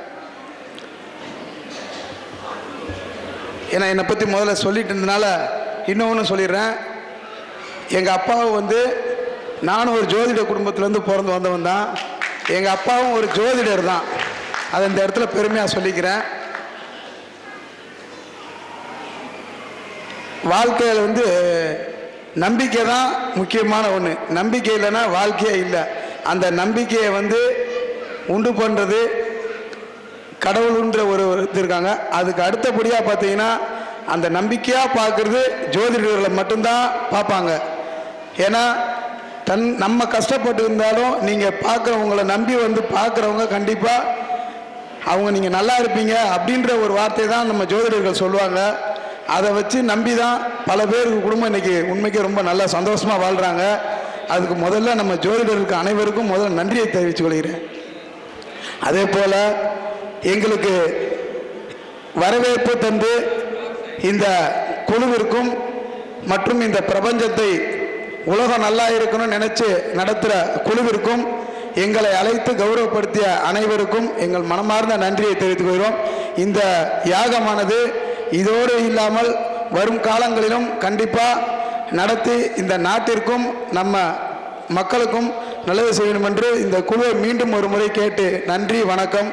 ஏன்னா என்னை பற்றி முதல்ல சொல்லிட்டு இருந்ததுனால இன்னொன்று சொல்லிடுறேன். எங்கள் அப்பாவும் வந்து, நானும் ஒரு ஜோதிட குடும்பத்திலேருந்து பிறந்து வந்தவன் தான். எங்கள் அப்பாவும் ஒரு ஜோதிடர் தான். அதை இந்த இடத்துல பெருமையாக சொல்லிக்கிறேன். வாழ்க்கையில் வந்து நம்பிக்கை தான் முக்கியமான ஒன்று. நம்பிக்கை இல்லைன்னா வாழ்க்கையே இல்லை. அந்த நம்பிக்கையை வந்து உண்டு பண்ணுறது கடவுளுன்ற ஒரு இது இருக்காங்க. அதுக்கு அடுத்தபடியாக பார்த்தீங்கன்னா அந்த நம்பிக்கையாக பார்க்குறது ஜோதிடர்களை மட்டும்தான் பார்ப்பாங்க. ஏன்னா தன் நம்ம கஷ்டப்பட்டு இருந்தாலும் நீங்கள் பார்க்குறவங்கள நம்பி வந்து பார்க்குறவங்க கண்டிப்பாக அவங்க நீங்கள் நல்லா இருப்பீங்க அப்படின்ற ஒரு வார்த்தை தான் நம்ம ஜோதிடர்கள் சொல்லுவாங்க. அதை வச்சு நம்பி தான் பல பேருக்கு குடும்பம் இன்றைக்கி உண்மைக்கு ரொம்ப நல்லா சந்தோஷமாக வாழ்கிறாங்க. அதுக்கு முதல்ல நம்ம ஜோதிடர்களுக்கு அனைவருக்கும் முதல்ல நன்றியை தெரிவித்துக் கொள்கிறேன். அதே போல் எங்களுக்கு வரவேற்பு தந்து இந்த குழுவிற்கும் மற்றும் இந்த பிரபஞ்சத்தை உலகம் நல்லா இருக்கணும்னு நினச்சி நடத்துகிற குழுவிற்கும் எங்களை அழைத்து கௌரவப்படுத்திய அனைவருக்கும் எங்கள் மனமார்ந்த நன்றியை தெரிவித்துக் கொள்கிறோம். இந்த யாகமானது இதோடு இல்லாமல் வரும் காலங்களிலும் கண்டிப்பாக நடத்தி இந்த நாட்டிற்கும் நம்ம மக்களுக்கும் நல்லது செய்யணும் என்று இந்த குழுவை மீண்டும் ஒரு முறை கேட்டு நன்றி, வணக்கம்.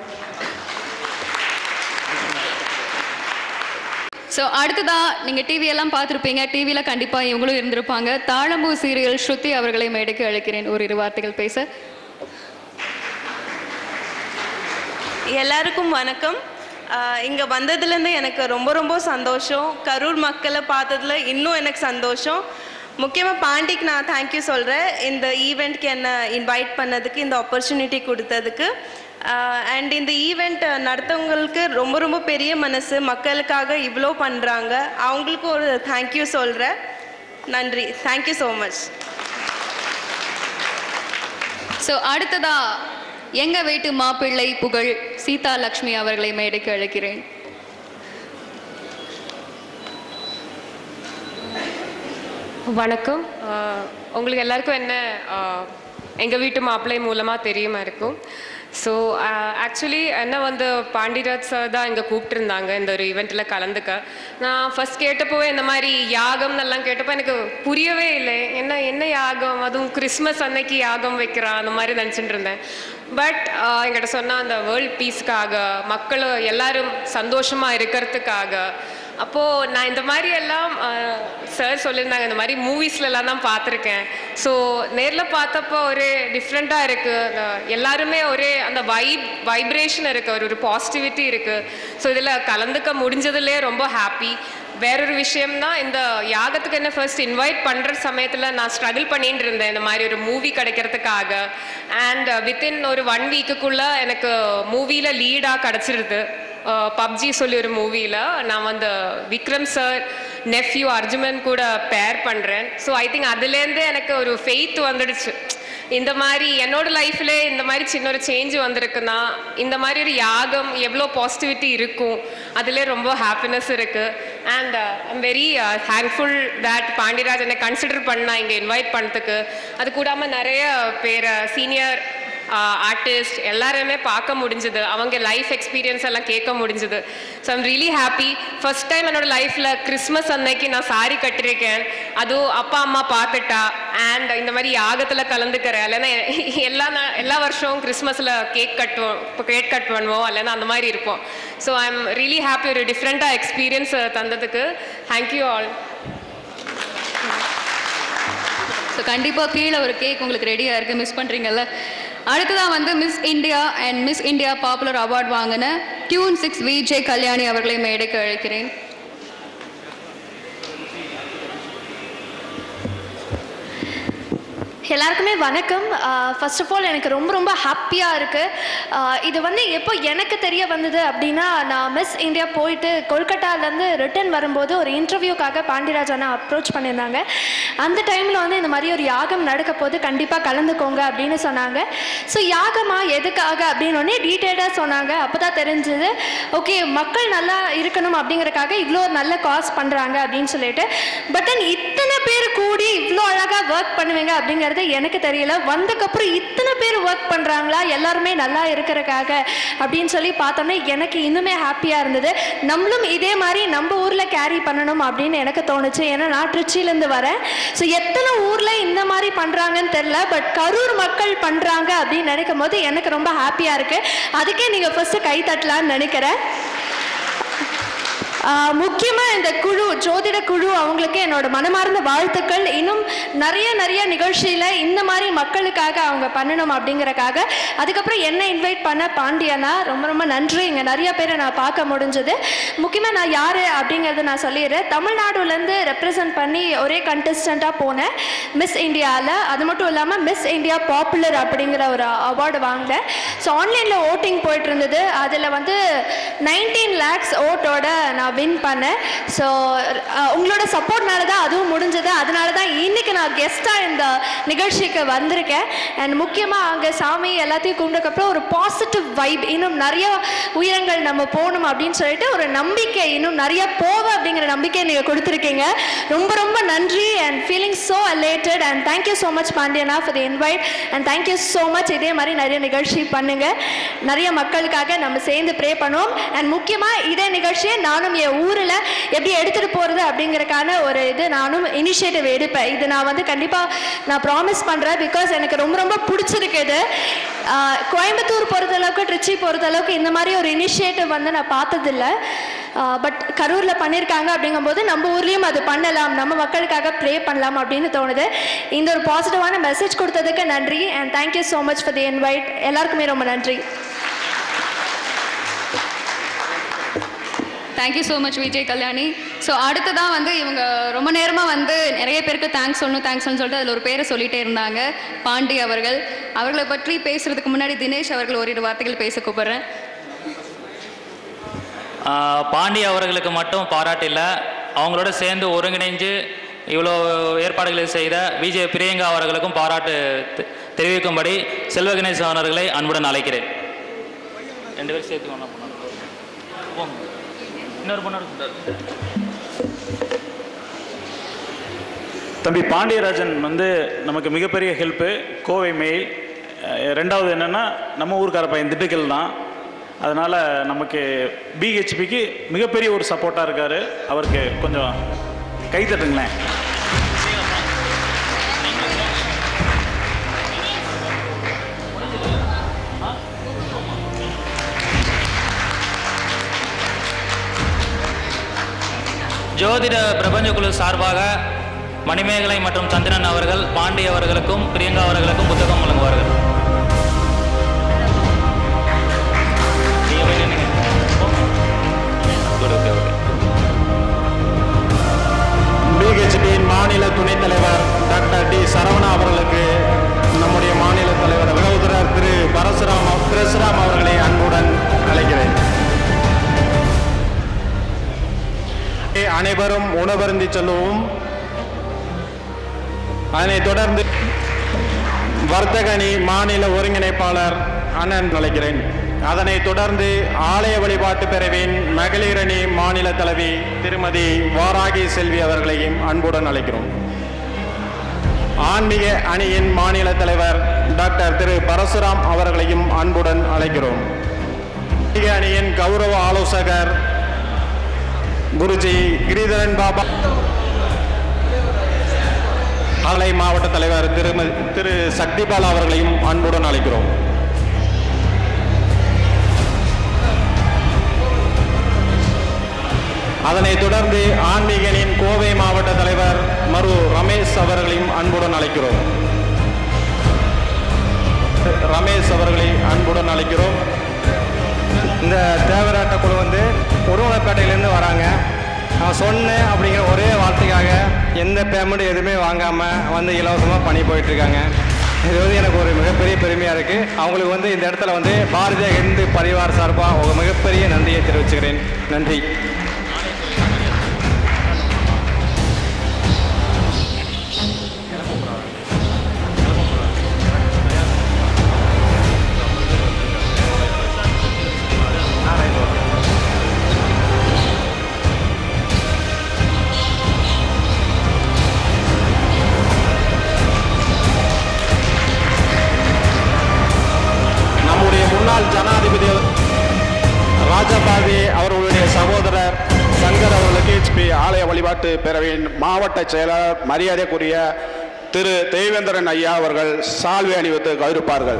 ஸோ அடுத்ததா நீங்கள் டிவி எல்லாம் பார்த்துருப்பீங்க. டிவியில் கண்டிப்பாக இவங்களும் இருந்திருப்பாங்க. தாழம்பூ சீரியல் ஸ்ருதி அவர்களை மேடைக்கு அழைக்கிறேன் ஒரு இரு வார்த்தைகள் பேச. எல்லாருக்கும் வணக்கம். இங்கே வந்ததுலேருந்து எனக்கு ரொம்ப ரொம்ப சந்தோஷம். கரூர் மக்களை பார்த்ததுல இன்னும் எனக்கு சந்தோஷம். முக்கியமாக பாண்டிக்கு நான் தேங்க்யூ சொல்கிறேன். இந்த ஈவெண்ட்க்கு என்னை இன்வைட் பண்ணதுக்கு, இந்த ஆப்பர்ச்சுனிட்டி கொடுத்ததுக்கு. அண்ட் இந்த ஈவெண்ட் நடத்தவங்களுக்கு ரொம்ப ரொம்ப பெரிய மனசு, மக்களுக்காக இவ்வளோ பண்ணுறாங்க. அவங்களுக்கு ஒரு தேங்க்யூ சொல்கிறேன். நன்றி. Thank you so much. ஸோ அடுத்ததா எங்க வீட்டு மாப்பிள்ளை புகழ் சீதா லக்ஷ்மி அவர்களை மேடைக்கு அழைக்கிறேன். வணக்கம். உங்களுக்கு எல்லாருக்கும் என்ன எங்கள் வீட்டு மாப்பிள்ளை மூலமாக தெரியுமா இருக்கும். ஸோ ஆக்சுவலி என்ன வந்து பாண்டிராஜ் சார் தான் இங்கே கூப்பிட்டுருந்தாங்க இந்த ஒரு ஈவெண்ட்டில் கலந்துக்க. நான் ஃபஸ்ட் கேட்டப்போவே இந்த மாதிரி யாகம்னு எல்லாம் கேட்டப்போ எனக்கு புரியவே இல்லை. என்ன என்ன யாகம், அதுவும் கிறிஸ்மஸ் அன்னைக்கு யாகம் வைக்கிறான் அந்த மாதிரி நினச்சிட்டு இருந்தேன். பட் என்கிட்ட சொன்னால் அந்த வேர்ல்ட் பீஸ்க்காக, மக்கள் எல்லாரும் சந்தோஷமாக இருக்கிறதுக்காக. அப்போது நான் இந்த மாதிரி எல்லாம் சார் சொல்லியிருந்தாங்க, இந்த மாதிரி மூவிஸ்லலாம் தான் பார்த்துருக்கேன். ஸோ நேரில் பார்த்தப்போ ஒரே டிஃப்ரெண்ட்டாக இருக்குது. எல்லாருமே ஒரே அந்த வைப் வைப்ரேஷன் இருக்குது, ஒரு ஒரு பாசிட்டிவிட்டி இருக்குது. ஸோ இதில் கலந்துக்க முடிஞ்சதுலேயே ரொம்ப ஹாப்பி. வேறொரு விஷயம்னா இந்த யாகத்துக்கு என்ன ஃபர்ஸ்ட் இன்வைட் பண்ணுற சமயத்தில் நான் ஸ்ட்ரகிள் பண்ணிட்டு இருந்தேன் இந்த மாதிரி ஒரு மூவி கிடைக்கிறதுக்காக. அண்ட் வித்தின் ஒரு ஒன் வீக்குக்குள்ளே எனக்கு மூவியில் லீடாக கிடச்சிருது. பப்ஜி சொல்லி ஒரு மூவியில் நான் வந்து விக்ரம் சார் நெஃப்யூ அர்ஜுமன் கூட பேர் பண்ணுறேன். ஸோ ஐ திங்க் அதுலேருந்தே எனக்கு ஒரு ஃபெய்த் வந்துடுச்சு. இந்த மாதிரி என்னோட லைஃப்ல இந்த மாதிரி சின்ன ஒரு சேஞ்ச் வந்திருக்குன்னா இந்த மாதிரி ஒரு யாகம் எவ்வளோ பாசிட்டிவிட்டி இருக்கும், அதிலே ரொம்ப ஹாப்பினஸ் இருக்குது. And I'm very thankful that Pandiyaraj என்னை கன்சிடர் பண்ணா இங்கே இன்வைட் பண்ணதுக்கு. அது கூடாமல் நிறைய பேர் சீனியர் ஆர்டிஸ்ட் எல்லாருமே பார்க்க முடிஞ்சது, அவங்க லைஃப் எக்ஸ்பீரியன்ஸ் எல்லாம் கேட்க முடிஞ்சது. So I'm really happy. First time என்னோட லைஃப்பில் கிறிஸ்மஸ் அன்னைக்கு நான் சாரி கட்டிருக்கேன், அதுவும் அப்பா அம்மா பார்த்துட்டா. அண்ட் இந்த மாதிரி யாகத்தில் கலந்துக்கிறேன். இல்லைன்னா எல்லா எல்லா வருஷமும் கிறிஸ்மஸில் கேக் கட்டுவோம், இப்போ கேக் கட் பண்ணுவோம், இல்லைன்னா அந்த மாதிரி இருப்போம். So I am really happy ஒரு டிஃப்ரெண்ட்டாக எக்ஸ்பீரியன்ஸ் தந்ததுக்கு. Thank you all. ஸோ கண்டிப்பாக கீழே ஒரு கேக் உங்களுக்கு ரெடியாக இருக்குது, மிஸ் பண்ணுறீங்கல்ல. அடுத்ததான் வந்து Miss India and Miss India popular award வாங்கின டியூன் சிக்ஸ் விஜய் கல்யாணி அவர்களை மேடைக்கு அழைக்கிறேன். எல்லாருக்குமே வணக்கம். ஃபர்ஸ்ட் ஆஃப் ஆல் எனக்கு ரொம்ப ரொம்ப ஹாப்பியாக இருக்குது. இது வந்து எப்போ எனக்கு தெரிய வந்தது அப்படின்னா, நான் மிஸ் இந்தியா போயிட்டு கொல்கட்டாலேருந்து ரிட்டர்ன் வரும்போது ஒரு இன்டர்வியூக்காக பாண்டியராஜ் அண்ணா அப்ரோச் பண்ணியிருந்தாங்க. அந்த டைமில் வந்து இந்த மாதிரி ஒரு யாகம் நடக்க போது கண்டிப்பாக கலந்துக்கோங்க அப்படின்னு சொன்னாங்க. ஸோ யாகமா எதுக்காக அப்படின்னு ஒன்னே டீட்டெயிலாக சொன்னாங்க. அப்போ தான் தெரிஞ்சது, ஓகே மக்கள் நல்லா இருக்கணும் அப்படிங்கிறக்காக இவ்வளோ ஒரு நல்ல காஸ் பண்ணுறாங்க அப்படின்னு சொல்லிட்டு. பட் தென் இத்தனை பேர் கூடி இவ்வளோ அழகாக ஒர்க் பண்ணுவீங்க அப்படிங்கிறது எனக்கு தெரியல. வந்ததுக்கப்புறம் இத்தனை பேர் ஒர்க் பண்ணுறாங்களா எல்லாருமே நல்லா இருக்கிறக்காக அப்படின்னு சொல்லி பார்த்தோம்னா எனக்கு இன்னுமே ஹாப்பியாக இருந்தது. நம்மளும் இதே மாதிரி நம்ம ஊரில் கேரி பண்ணணும் அப்படின்னு எனக்கு தோணுச்சு. ஏன்னா நான் திருச்சியிலேருந்து வரேன். ஸோ எத்தனை ஊரில் இந்த மாதிரி பண்ணுறாங்கன்னு தெரில, பட் கரூர் மக்கள் பண்ணுறாங்க அப்படின்னு நினைக்கும் போது எனக்கு ரொம்ப ஹாப்பியாக இருக்குது. அதுக்கே நீங்கள் ஃபஸ்ட்டு கை தட்டலான்னு நினைக்கிறேன். முக்கியமாக இந்த குழு ஜோதிட குழு அவங்களுக்கு என்னோட மனமார்ந்த வாழ்த்துக்கள். இன்னும் நிறைய நிறைய நிகழ்ச்சியில் இந்த மாதிரி மக்களுக்காக அவங்க பண்ணணும் அப்படிங்கிறக்காக. அதுக்கப்புறம் என்ன இன்வைட் பண்ண பாண்டியனா ரொம்ப ரொம்ப நன்றி. இங்கே நிறைய பேரை நான் பார்க்க முடிஞ்சது. முக்கியமாக நான் யார் அப்படிங்கிறத நான் சொல்லிடுறேன். தமிழ்நாடுலேருந்து ரெப்ரசன்ட் பண்ணி ஒரே கண்டஸ்டண்ட்டாக போனேன் மிஸ் இந்தியாவில். அது மட்டும் இல்லாமல் மிஸ் இந்தியா பாப்புலர் அப்படிங்கிற ஒரு அவார்டு வாங்கினேன். ஸோ ஆன்லைனில் ஓட்டிங் போயிட்டு இருந்தது. அதில் வந்து நைன்டீன் லேக்ஸ் ஓட்டோட நான் வின் பண்ணேன். ஸோ உங்களோட சப்போர்ட்னால தான் அதுவும் முடிஞ்சது. அதனால தான் இன்னைக்கு நான் கெஸ்ட்டாக இந்த நிகழ்ச்சிக்கு வந்திருக்கேன். அண்ட் முக்கியமாக அங்கே சாமி எல்லாத்தையும் கும்பிட்டதுக்கப்புறம் ஒரு பாசிட்டிவ் வைப், இன்னும் நிறைய உயரங்கள் நம்ம போகணும் அப்படின்னு சொல்லிட்டு ஒரு நம்பிக்கை, இன்னும் நிறைய போவ அப்படிங்கிற நம்பிக்கை நீங்கள் கொடுத்துருக்கீங்க. ரொம்ப ரொம்ப நன்றி. And feeling so elated. And thank you so much பாண்டியனா for the invite. And thank you so much. இதே மாதிரி நிறைய நிகழ்ச்சி பண்ணுங்க, நிறைய மக்களுக்காக நம்ம சேர்ந்து ப்ரே பண்ணுவோம். அண்ட் முக்கியமாக இதே நிகழ்ச்சியை நானும் என் ஊரில் எப்படி எடுத்துகிட்டு போகிறது அப்படிங்கிறக்கான ஒரு இது நானும் இனிஷியேட்டிவ் எடுப்பேன். இது நான் வந்து கண்டிப்பாக நான் ப்ராமிஸ் பண்ணுறேன். பிகாஸ் எனக்கு ரொம்ப ரொம்ப பிடிச்சிருக்குது. கோயம்புத்தூர் பொறுத்தளவுக்கு ட்ரிச்சி பொறுத்தளவுக்கு இந்த மாதிரி ஒரு இனிஷியேட்டிவ் வந்து நான் பார்த்ததில்லை. பட் கரூரில் பண்ணியிருக்காங்க அப்படிங்கும்போது நம்ம ஊர்லேயும் அது பண்ணலாம், நம்ம மக்களுக்காக ப்ரே பண்ணலாம் அப்படின்னு தோணுது. இந்த ஒரு பாசிட்டிவான மெசேஜ் கொடுத்ததுக்கு நன்றி. And thank you so much for the invite. எல்லாருக்குமே ரொம்ப நன்றி. Thank you so much Vijay Kalyani. So அடுத்ததான் வந்து இவங்க ரொம்ப நேரமாக வந்து நிறைய பேருக்கு தேங்க்ஸ் சொல்லணும் தேங்க்ஸ் சொல்லணும்னு சொல்லிட்டு அதில் ஒரு பேரை சொல்லிகிட்டே இருந்தாங்க, பாண்டி அவர்கள். அவர்களை பற்றி பேசுகிறதுக்கு முன்னாடி தினேஷ் அவர்கள் ஓரிரு வார்த்தைகள் பேச கூப்பிட்றேன். பாண்டி அவர்களுக்கு மட்டும் பாராட்டு இல்லை, அவங்களோட சேர்ந்து ஒருங்கிணைஞ்சு இவ்வளோ ஏற்பாடுகளை செய்த விஜய் பிரியங்கா அவர்களுக்கும் பாராட்டு தெரிவிக்கும்படி செல்வ கணேசன் அவர்களை அன்புடன் அழைக்கிறேன். ரெண்டு பேரும் சேர்த்து ஒன்றா போங்க. இன்னொரு பொண்ணு தம்பி பாண்டியராஜன் வந்து நமக்கு மிகப்பெரிய ஹெல்ப்பு. கோவை மெயில். ரெண்டாவது என்னென்னா நம்ம ஊருக்கார பையன் திண்டுக்கல் தான். அதனால் நமக்கு பிஹெச்பிக்கு மிகப்பெரிய ஒரு சப்போர்ட்டாக இருக்கார். அவருக்கு கொஞ்சம் கை தட்டுங்களேன். ஜோதிட பிரபஞ்ச குழு சார்பாக மணிமேகலை மற்றும் சந்திரன் அவர்கள் பாண்டி அவர்களுக்கும் பிரியங்கா அவர்களுக்கும் புத்தகம் வழங்குவார்கள். பிஹெச்பியின் மாநில துணைத் தலைவர் டாக்டர் டி சரவணா அவர்களுக்கு நம்முடைய மாநில தலைவர் சகோதரர் திரு பரசுராம் பரசுராம் அவர்களை அன்புடன் அழைக்கிறேன். அனைவரும் உணவருந்தி செல்வோம். அதனைத் தொடர்ந்து வர்த்தகணி மாநில ஒருங்கிணைப்பாளர் அண்ணன் அழைக்கிறேன். அதனைத் தொடர்ந்து ஆலய வழிபாட்டு பிரிவின் மகளிரணி மாநில தலைவி திருமதி வாராகி செல்வி அவர்களையும் அன்புடன் அழைக்கிறோம். ஆன்மீக அணியின் மாநில தலைவர் டாக்டர் திரு பரசுராம் அவர்களையும் அன்புடன் அழைக்கிறோம். ஆன்மீக அணியின் கௌரவ ஆலோசகர் குருஜி கிரிதரன் பாபா, ஆலை மாவட்ட தலைவர் திரு திரு சக்திபாலா அவர்களையும் அன்புடன் அழைக்கிறோம். அதனைத் தொடர்ந்து ஆன்மீகனின் கோவை மாவட்ட தலைவர் மரு ரமேஷ் அவர்களையும் அன்புடன் அழைக்கிறோம். ரமேஷ் அவர்களை அன்புடன் அழைக்கிறோம். இந்த தேவராட்ட குழு வந்து உருவனப்பேட்டையிலேருந்து வராங்க. நான் சொன்னேன் அப்படிங்கிற ஒரே வார்த்தைக்காக எந்த பேமெண்ட் எதுவுமே வாங்காமல் வந்து இலவசமாக பண்ணி போயிட்டுருக்காங்க. இது வந்து எனக்கு ஒரு மிகப்பெரிய பெருமையாக இருக்குது. அவங்களுக்கு வந்து இந்த இடத்துல வந்து பாரதிய ஹிந்து பரிவார் சார்பாக ஒரு மிகப்பெரிய நன்றியை தெரிவிச்சுக்கிறேன். நன்றி. முன்னாள் ஜனாதிபதி ராஜபாதி அவர்களுடைய சகோதரர் சங்கர் அவர்களுக்கு ஹெச்பி ஆலய வழிபாட்டு பேரவையின் மாவட்ட செயலாளர் மரியாதைக்குரிய திரு தேவேந்திரன் ஐயா அவர்கள் சால்வை அணிவித்து கௌரவிப்பார்கள்.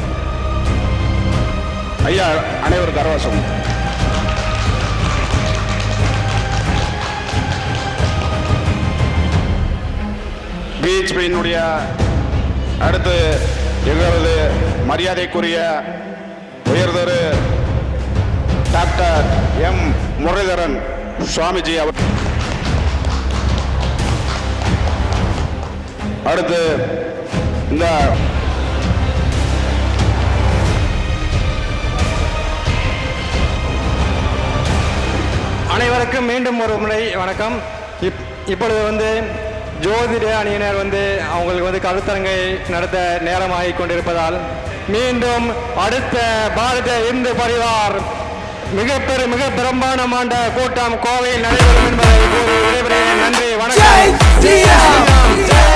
ஐயா அனைவரும் கரவசம். பிஹெச்பியினுடைய அடுத்து எங்களது மரியாதைக்குரிய உயர்திரு டாக்டர் எம் முரளிதரன் சுவாமிஜி அவர். அடுத்து இந்த அனைவருக்கும் மீண்டும் ஒரு முறை வணக்கம். இப் இப்பொழுது வந்து ஜோதிட அணியினர் வந்து அவங்களுக்கு வந்து கருத்தரங்கை நடத்த நேரமாகி கொண்டிருப்பதால் மீண்டும் அடுத்த பாரத இந்து பரிவார் மிகப்பெரு மிக பிரம்மாண்டமான கூட்டம் கோவையில் நடைபெறும் என்பதை கூறி விடைபெறுகிறேன். நன்றி, வணக்கம்.